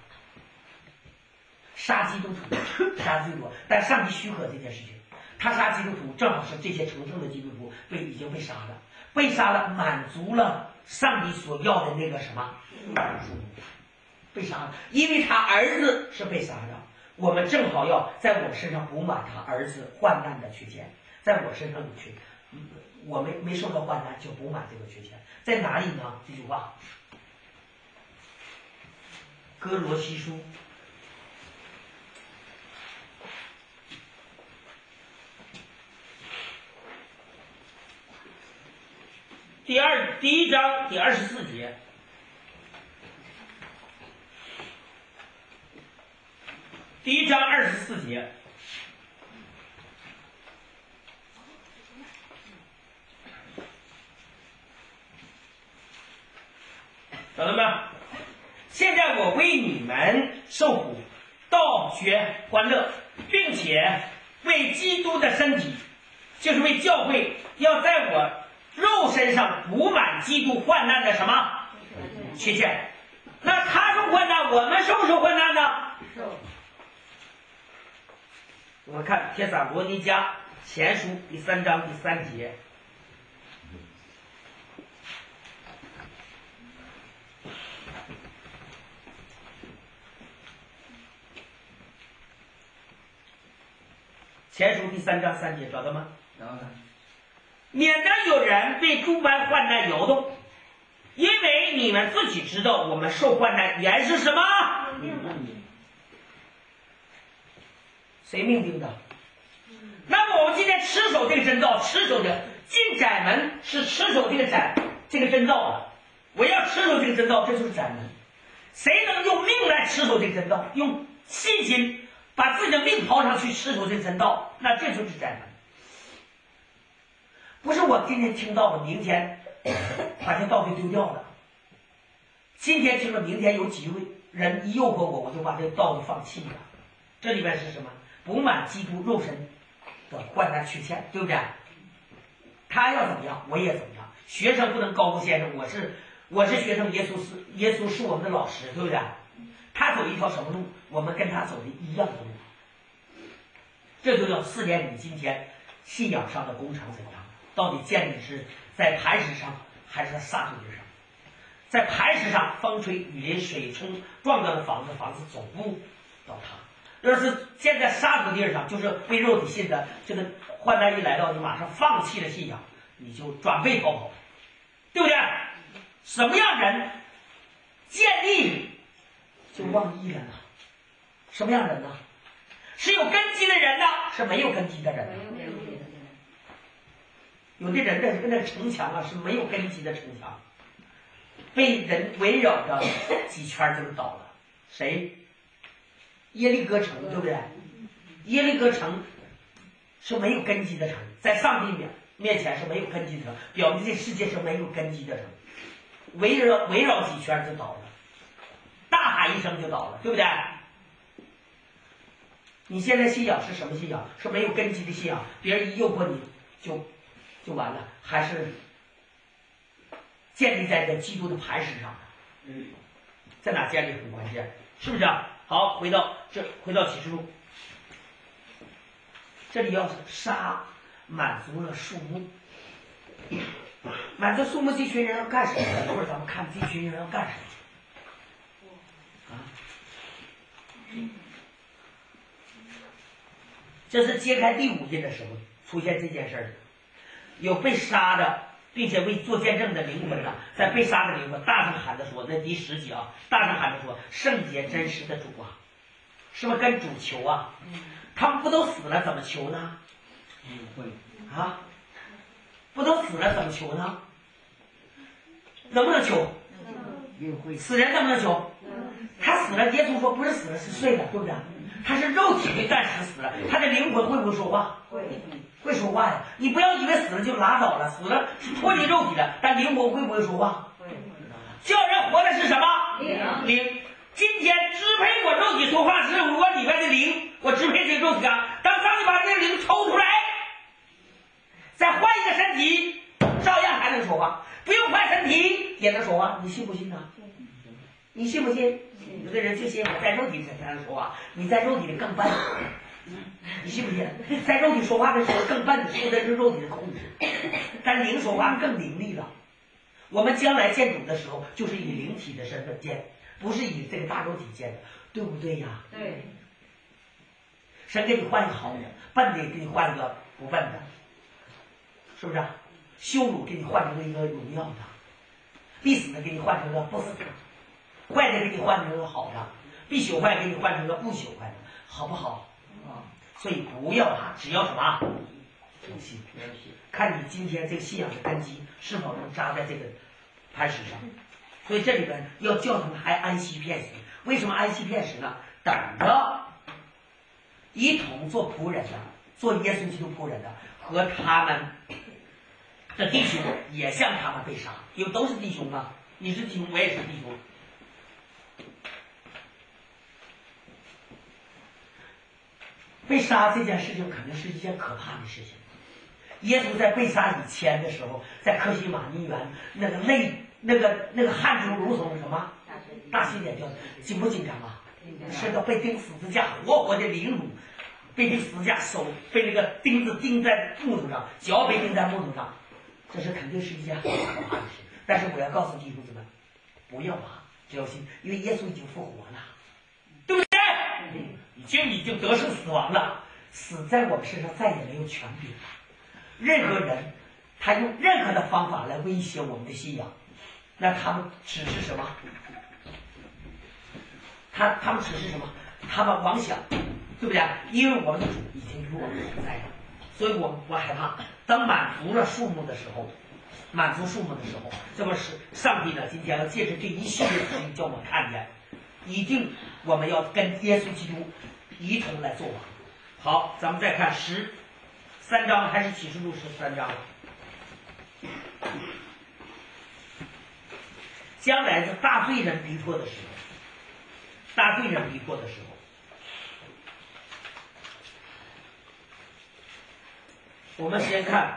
杀基督徒杀最多，但上帝许可这件事情。他杀基督徒，正好是这些成圣的基督徒被已经被杀了，被杀了，满足了上帝所要的那个什么数目，被杀了，因为他儿子是被杀的，我们正好要在我身上补满他儿子患难的缺欠，在我身上有缺，我没没受到患难就补满这个缺欠，在哪里呢？这句话，哥罗西书。第二第一章第二十四节，第一章二十四节，找到没有？现在我为你们受苦，倒学欢乐，并且为基督的身体，就是为教会，要在我肉身上补满基督患难的什么缺陷？那他受患难，我们受不受患难呢？ 受。 我们看《帖撒罗尼迦前书》第三章第三节。 前书第三章三节，找到吗？ 然后呢？ 免得有人被诸般患难摇动，因为你们自己知道我们受患难原是什么？谁命定的？那么我们今天持守这个真道，持守的进窄门是持守这个窄这个真道啊！我要持守这个真道，这就是窄门。谁能用命来持守这个真道，用信心把自己的命抛上去持守这个真道，那这就是窄门。不是我今天听到了，明天把这道给丢掉了。今天听了，明天有几位人一诱惑我，我就把这道给放弃了。这里面是什么？不满基督肉身的患难缺陷，对不对？他要怎么样，我也怎么样。学生不能高过先生，我是我是学生，耶稣是耶稣是我们的老师，对不对？他走一条什么路，我们跟他走的一样的路。这就叫试验你今天信仰上的工程怎样，到底建立是在磐石上还是在沙土地上？在磐石上，风吹雨淋水冲撞到了房子，房子总不倒塌。要是建在沙土地上，就是被肉体信的，这个患难一来到，你马上放弃了信仰，你就转背逃跑，对不对？什么样人建立就忘义了呢？什么样人呢？是有根基的人呢，是没有根基的人呢？有的人的那个城墙啊，是没有根基的城墙，被人围绕着几圈就倒了。谁？耶利哥城，对不对？耶利哥城是没有根基的城，在上帝面面前是没有根基的城，表明这世界是没有根基的城，围绕围绕几圈就倒了，大喊一声就倒了，对不对？你现在信仰是什么信仰？是没有根基的信仰，别人一诱惑你就就完了，还是建立在这基督的磐石上？嗯，在哪建立很关键，是不是啊？好，回到这，回到启示录，这里要杀满足了数目，满足数目这群人要干什么？一会儿咱们看这群人要干什么啊？这是揭开第五印的时候出现这件事儿，有被杀的，并且为做见证的灵魂呐，在被杀的灵魂大声喊着说，那第十节啊，大声喊着说，圣洁真实的主啊，是不是跟主求啊？他们不都死了，怎么求呢？啊，不都死了，怎么求呢？能不能求？死人能不能求？他死了，耶稣说不是死了，是睡了，对不对？他是肉体会暂时死了，他的灵魂会不会说话？会，会说话呀！你不要以为死了就拉倒了，死了是脱离肉体的，但灵魂会不会说话？会。叫人活的是什么？灵。灵。今天支配我肉体说话是我里面的灵，我支配这个肉体啊。当上帝把这个灵抽出来，再换一个身体，照样还能说话，不用换身体也能说话，你信不信呢？你信不信？有的人就信我在肉体里才能说话，你在肉体里更笨，你信不信？在肉体说话的时候更笨，受的是肉体的控制，但灵说话更灵力了。我们将来见主的时候，就是以灵体的身份见，不是以这个大肉体见的，对不对呀？对。神给你换一个好的，笨的给你换一个不笨的，是不是？羞辱给你换成了一个荣耀的，必死的给你换成了不死的。坏的给你换成个好的，必朽坏给你换成个不朽坏的，好不好？啊，所以不要怕，只要什么？诚心，看你今天这个信仰的根基是否能扎在这个磐石上。所以这里边要叫他们还安息片时，为什么安息片时呢？等着一同做仆人的，做耶稣基督仆人的，和他们的弟兄也像他们被杀，因为都是弟兄啊，你是弟兄，我也是弟兄。被杀这件事情肯定是一件可怕的事情。耶稣在被杀以前的时候，在客西马尼园那个泪，那个那个汗珠如同什么大水点掉，紧不紧张啊？是的，被钉十字架，活活的凌辱，被钉十字架，手被那个钉子钉在木头上，脚被钉在木头上，这是肯定是一件很可怕的事。但是我要告诉弟兄姊妹，不要怕，只要信，因为耶稣已经复活了，对不对？已经已经得胜死亡了， 死在我们身上再也没有权柄了。任何人，他用任何的方法来威胁我们的信仰，那他们只是什么？他他们只是什么？他们妄想，对不对？因为我们的主已经与我们同在了，所以我我害怕。当满足了数目的时候，满足数目的时候，这么是上帝呢？今天要借着这一系列的事情，叫我们看见，一定我们要跟耶稣基督一同来做王。好，咱们再看十三章，还是启示录十三章？将来是大罪人逼迫的时候，大罪人逼迫的时候，我们先看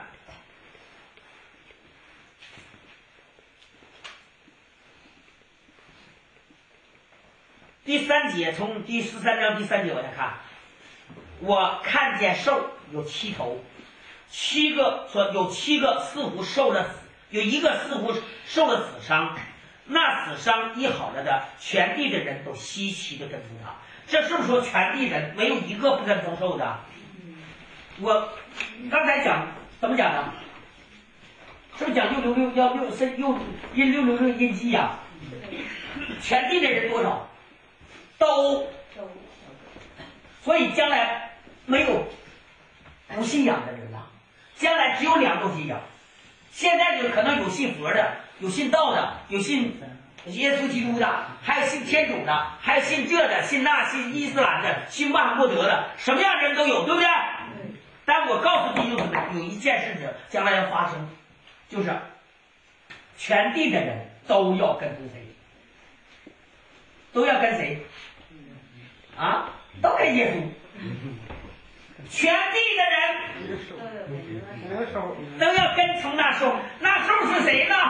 第三节，从第十三章第三节往下看。我看见兽有七头，七个说有七个似乎受了，有一个似乎受了死伤。那死伤医好了的，全地的人都稀奇的跟从他。这是不是说全地人没有一个不跟从受的？我刚才讲怎么讲的？是不是讲六六六要六身六阴六六六阴基呀？全地的人多少？都。所以将来没有不信仰的人了，将来只有两种信仰。现在有可能有信佛的，有信道的，有信耶稣基督的，还有信天主的，还有信这的，信那，信伊斯兰的，信穆罕默德的，什么样的人都有，对不对？但我告诉弟兄们，有一件事情将来要发生，就是全地的人都要跟从谁？都要跟谁？啊？都跟耶稣。全地的人都要跟从那兽，那兽是谁呢？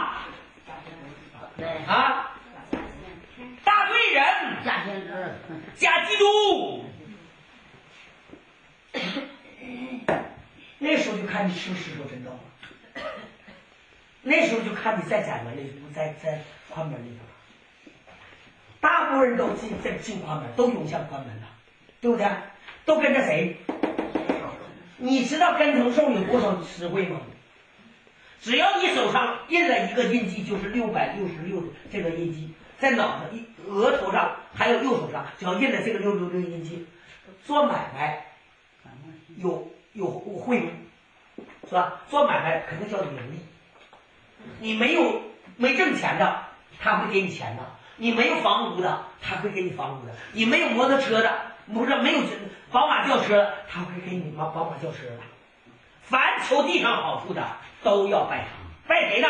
啊，大罪人， 假先知， 假基督。那时候就看你是不是受真道了，那时候就看你在窄门里不在在宽门里头了。大部分人都进在进宽门，都涌向宽门了，对不对？都跟着谁？你知道跟从兽有多少实惠吗？只要你手上印了一个印记，就是六百六十六这个印记，在脑袋、额头上还有右手上，只要印了这个六六六印记，做买卖有有贿赂，是吧？做买卖肯定叫盈利。你没有没挣钱的，他会给你钱的；你没有房屋的，他会给你房屋的；你没有摩托车的，不是没有宝马轿车的，他会给你宝宝马轿车的。凡求地上好处的，都要拜他。拜谁呢？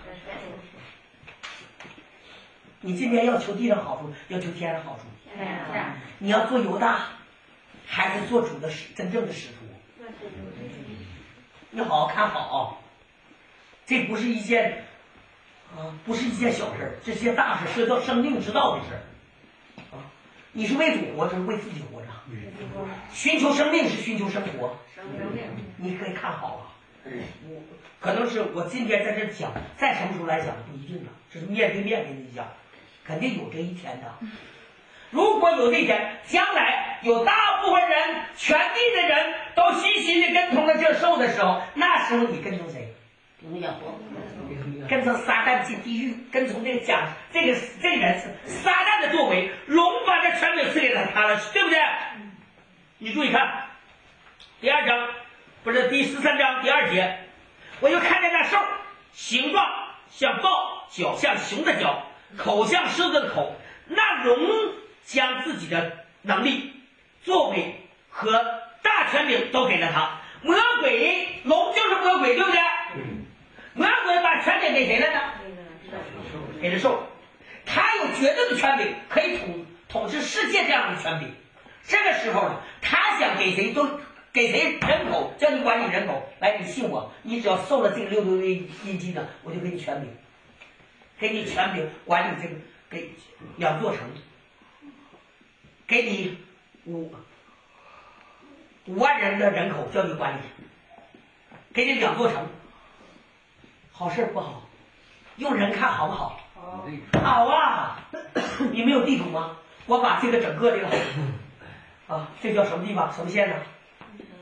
你今天要求地上好处，要求天上好处。你要做犹大，还是做主的使真正的使徒？你好好看好，这不是一件啊，不是一件小事，这是件大事，涉及到生命之道的事啊。你是为主活着，是为自己活着。寻求生命是寻求生活，你可以看好啊。我可能是我今天在这讲，再什么时候来讲不一定了，这是面对面跟你讲，肯定有这一天的。如果有这一天，将来有大部分人，全地的人都悉心的跟从了这兽的时候，那时候你跟从谁？跟从撒旦进地狱，跟从这个假这个这个人是撒旦的作为，龙把这权柄赐给了他了，对不对？你注意看，第二章不是第十三章第二节，我就看见那兽形状像豹，脚像熊的脚，口像狮子的口，那龙将自己的能力、作为和大权柄都给了他。魔鬼，龙就是魔鬼，对不对？魔鬼把权柄给谁了呢？给了兽。他有绝对的权柄，可以统统治世界这样的权柄。这个时候呢，他想给谁都给谁人口，叫你管理人口。来，你信我，你只要受了这个六六六印记呢，我就给你权柄，给你权柄管理这个，给两座城，给你五五万人的人口，叫你管理，给你两座城。好事不好？用人看好不好？好啊！你没有地图吗？我把这个整个这个啊，这叫什么地方？什么县呢？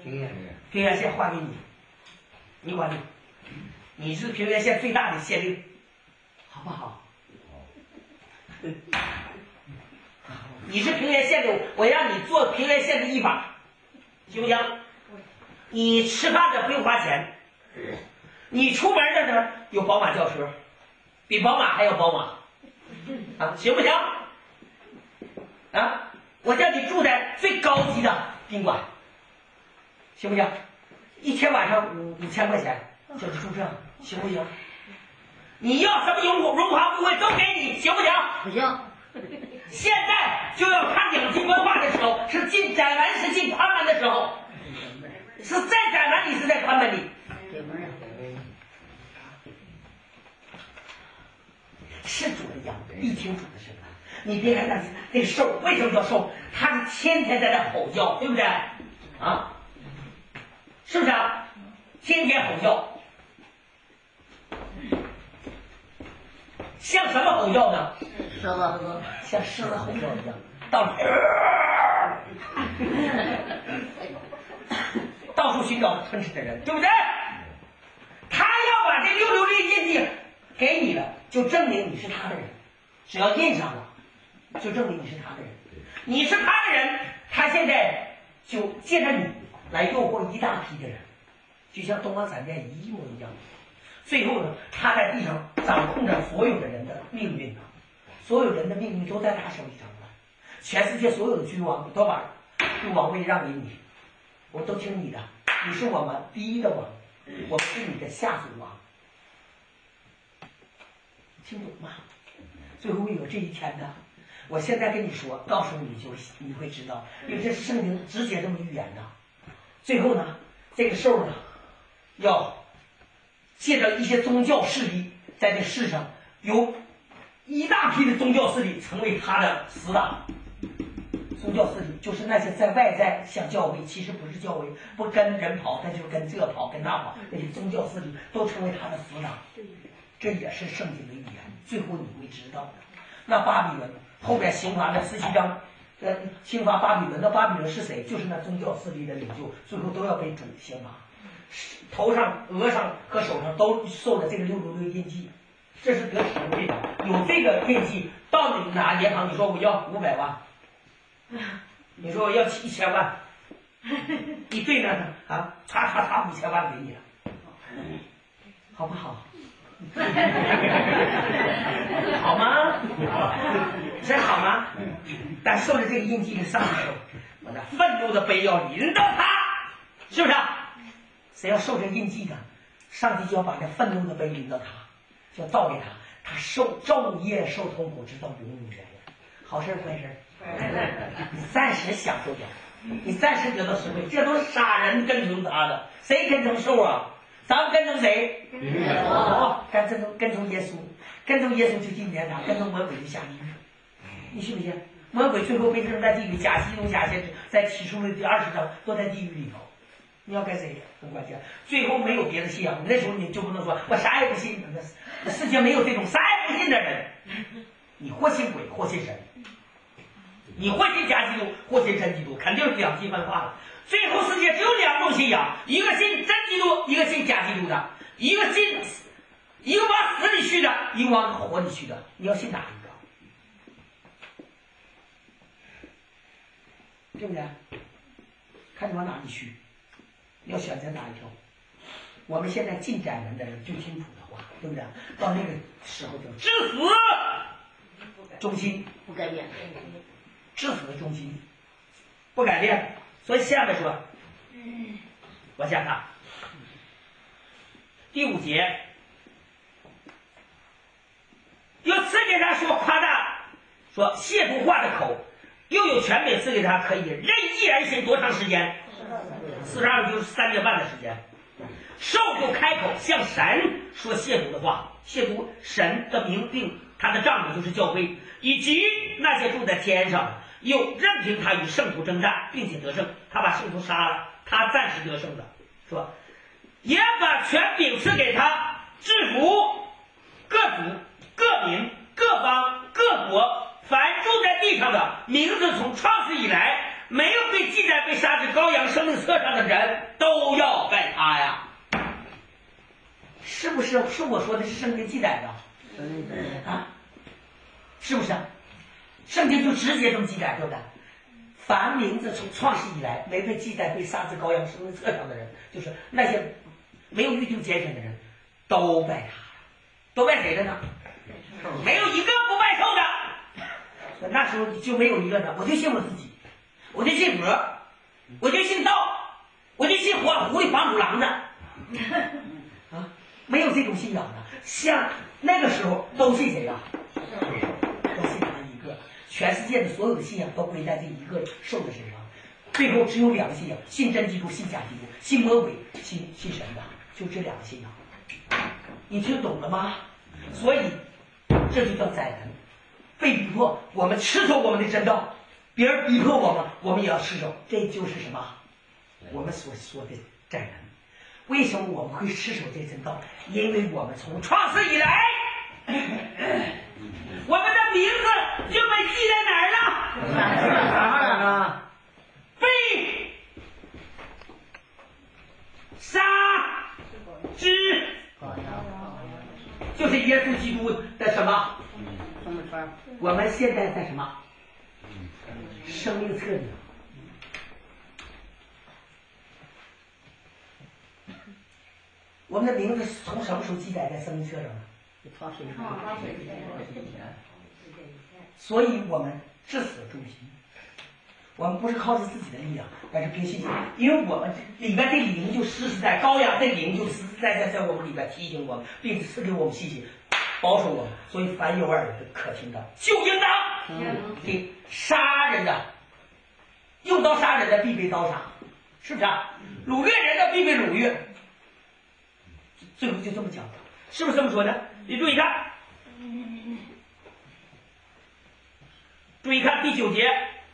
平原县， 平原县划给你，你管理，你是平原县最大的县令，好不好？你是平原县的，我让你做平原县的一把，行不行？你吃饭的不用花钱，你出门的呢有宝马轿车，比宝马还要宝马，啊，行不行？啊，我叫你住在最高级的宾馆，行不行？一天晚上五五千块钱，叫你住这，行不行？你要什么荣荣华富贵都给你，行不行？ 不行。 现在就要看两极分化的时候，是进窄门是进宽门的时候，是在窄门里是在宽门里。是主的羊，必听主的声音。你别看那那兽，为什么叫兽？它是天天在那吼叫，对不对？啊，是不是啊？天天吼叫，像什么吼叫呢？ 狮子， 像狮子吼叫一样，到处、呃、到处寻找吞噬的人，对不对？他要把这六六六印记给你了，就证明你是他的人。只要印上了，就证明你是他的人。你是他的人，他现在就借着你来诱惑一大批的人，就像东方闪电一模一样。最后呢，他在地上掌控着所有的人的命运呢，所有人的命运都在他手里掌管。全世界所有的君王都把王位让给你，我都听你的，你是我们第一的王，我们是你的下属王，听懂吗？最后会有这一天的。我现在跟你说，告诉你就你会知道，因为这是圣经直接这么预言的。最后呢，这个兽呢，要借着一些宗教势力，在这世上有一大批的宗教势力成为他的死党。宗教势力就是那些在外在像教会，其实不是教会，不跟人跑，他就跟这跑跟那跑，那些宗教势力都成为他的死党。这也是圣经的预言，最后你会知道的。那巴比伦后边刑罚的十七章，呃，刑罚巴比伦的巴比伦是谁？就是那宗教势力的领袖，最后都要被主刑罚，头上、额上和手上都受了这个六六六印记，这是得实惠的。有这个印记，到你哪银行，你说我要五百万，你说我要一千万，一对呢啊，嚓嚓嚓五千万给你了，好不好？好吗？这好吗？但受着这个印记的上头，我的愤怒的杯要临到他，是不是？谁要受这印记的，上帝就要把这愤怒的杯临到他，就要倒给他，他受昼夜受痛苦，直到永永远远。好事坏事？你暂时享受点，你暂时得到实惠，这都是傻人跟从他的，谁跟从兽啊？咱们跟从谁？哦，跟从跟从耶稣，跟从耶稣就进天堂，跟从魔鬼就下地狱。你信不信？魔鬼最后被扔在地狱，假基督、假先知在起初的第二十章都在地狱里头。你要跟谁？很关键。最后没有别的信仰，那时候你就不能说我啥也不信。世界没有这种啥也不信的人，你或信鬼，或信神，你或信假基督，或信真基督，肯定是两极分化的。最后世界只有两种信仰，一个信真基督，一个信假基督的，一个信一个往死里去的，一个往活里去的，你要信哪一个？对不对？看你往哪里去，要选择哪一条。我们现在进窄门的人最清楚的话，对不对？到那个时候就至死忠心， 不改变， 至死的忠心，不改变。所以下面说，往下看，第五节，又赐给他说夸大，说亵渎话的口，又有权柄赐给他，可以任意而行多长时间？四十二就是三年半的时间。兽就开口向神说亵渎的话，亵渎神的名并他的帐幕就是教会，以及那些住在天上。又任凭他与圣徒征战，并且得胜，他把圣徒杀了，他暂时得胜的，说也把权柄赐给他，制服各族、各民、各方、各国，凡住在地上的名字，从创世以来没有被记在被杀之羔羊生命册上的人都要拜他呀。是不是？是我说的，是圣经记载的啊？是不是？圣经就直接这么记载，对不对？凡名字从创世以来没被记在被杀之羔羊生命册上的人，就是那些没有预定拣选的人，都拜他了。都拜谁的呢？没有一个不拜兽的。那时候就没有一个呢，我就信我自己，我就信佛，我就信道，我就信活狐狸黄鼠狼的。啊，没有这种信仰的。像那个时候都信谁呀？都信他一个。全世界的所有的信仰都归在这一个兽的身上，最后只有两个信仰：信真基督，信假基督；信魔鬼，信信神的，就这两个信仰。你听懂了吗？所以这就叫宰人。被逼迫，我们持守我们的真道；别人逼迫我们，我们也要持守。这就是什么？我们所说的宰人。为什么我们会持守这真道？因为我们从创世以来，我们的名字就被记在哪儿了？哪儿了？被杀之，就是耶稣基督的什么？我们现在在什么？生命册里。我们的名字从什么时候记载在生命册上呢？所以我们至死忠心。我们不是靠着自己的力量，但是凭信心，因为我们里边这灵就实实在羔羊这灵就实实在在在我们里边提醒我们，并且赐给我们信心，保守我们。所以凡有耳的可听的，就应当听。杀人的，用刀杀人的必被刀杀，是不是啊？掳掠人的必被掳掠。最后就这么讲，是不是这么说的？你注意看，注意看第九节。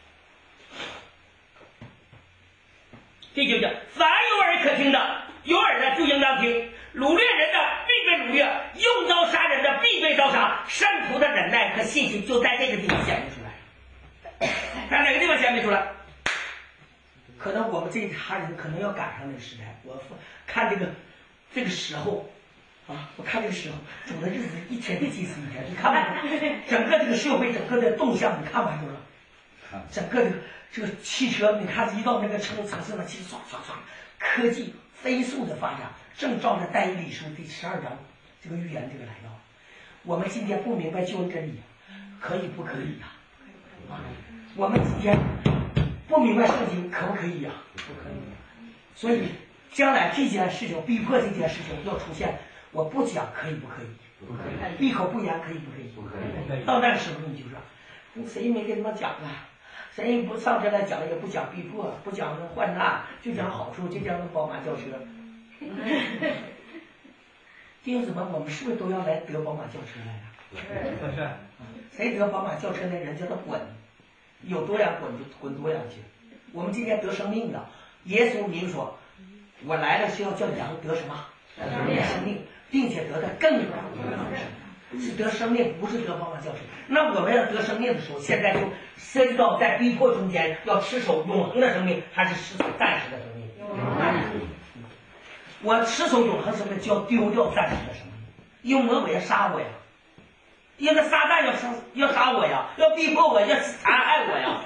第九节，凡有耳可听的，有耳的就应当听。掳掠人的必被掳掠，用刀杀人的必被刀杀。圣徒的忍耐和信心就在这个地方显明出来。在哪个地方显明出来？可能我们这一茬人可能要赶上那个时代。我看这个这个时候啊，我看这个时候走的日子一天比一次一天，你看吧，整个这个社会整个的动向，你看完住了。整个这个这个汽车，你看一到那个城城市了，汽车唰唰唰，科技飞速的发展，正照着但以理书第十二章这个预言这个来到。我们今天不明白救恩真理，可以不可以呀、啊？啊，我们今天不明白圣经，可不可以呀、啊？不可以。所以将来这件事情，逼迫这件事情要出现，我不讲可以不可以，不可以，闭口不言可以不可以？不可以。到那个时候你就说，谁没跟他们讲啊？谁不上这来讲，也不讲逼迫，不讲患难，就讲好处，就讲那宝马轿车。弟兄姊妹，我们是不是都要来得宝马轿车来着？不是。谁得宝马轿车那人叫他滚，有多远滚就滚多远去。我们今天得生命的，耶稣明说，我来了是要叫羊得什么？得生命，并且得的更广的方式。是得生命，不是得宝马轿车。那我们要得生命的时候，现在就涉及到在逼迫中间要持守永恒的生命，还是持守暂时的生命？我持守永恒生命，就要丢掉暂时的生命。因为魔鬼要杀我呀，因为撒旦要杀要杀我呀，要逼迫我，要残害我呀。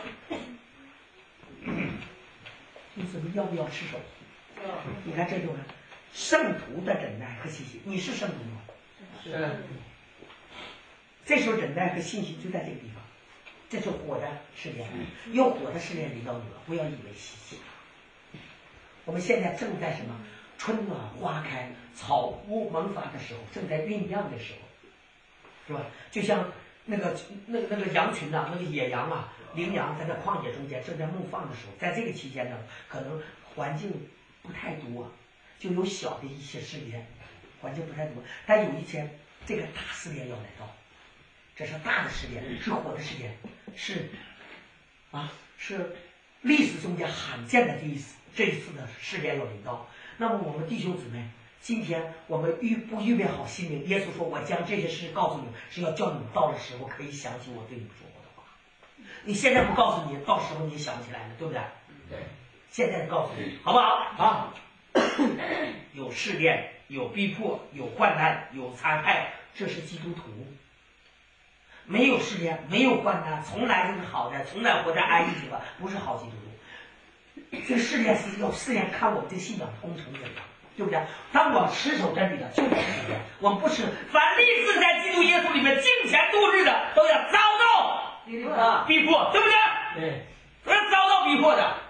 你怎么要不要持守？你看这就是圣徒的忍耐和信心。你是圣徒吗？是。这时候忍耐和信心就在这个地方，这是火的试炼，有火的试炼临到你了，不要以为稀奇。我们现在正在什么？春暖花开、草木萌发的时候，正在酝酿的时候，是吧？就像那个那个那个羊群呐、啊，那个野羊啊、羚羊在那旷野中间正在牧放的时候，在这个期间呢，可能环境不太多，就有小的一些试炼，环境不太多，但有一天这个大试炼要来到。这是大的试炼，是火的试炼，是啊，是历史中间罕见的这一次这一次的试炼要临到。那么我们弟兄姊妹，今天我们预不预备好心灵？耶稣说：“我将这些事告诉你们，是要叫你们到了时候可以想起我对你们说过的话。” 你现在不告诉你，到时候你也想不起来了，对不对？ 对。 现在告诉你，好不好？啊，有试炼，有逼迫，有患难，有残害，这是基督徒。没有试炼，没有患难，从来就是好的，从来活在安逸中的，不是好基督徒。这试炼是要试验看我们这信仰忠诚怎样，对不对？当我持守真理的，就是试炼。我们不是凡立志在基督耶稣里面敬虔度日的，都要遭到逼迫，逼迫，对不对？ 对， 都要遭到逼迫的。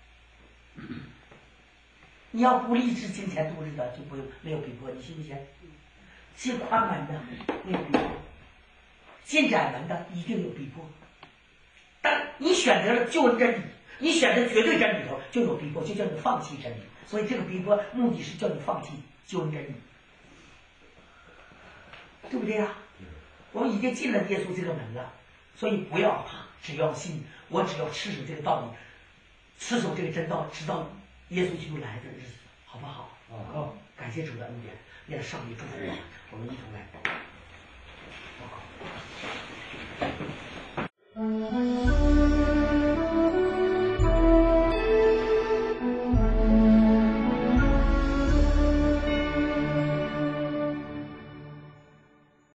你要不立志敬虔度日的，就不用没有逼迫，你信不信？进宽门的没有逼迫，进窄门的一定有逼迫。但你选择了救恩真理，你选择绝对真理头，就有逼迫，就叫你放弃真理。所以这个逼迫目的是叫你放弃救恩真理，对不对呀？我们已经进了耶稣这个门了，所以不要怕，只要信，我只要持守这个道理，持守这个真道，直到耶稣基督来的日子，好不好？好，感谢主的恩典，愿上帝祝福我们，我们一同来。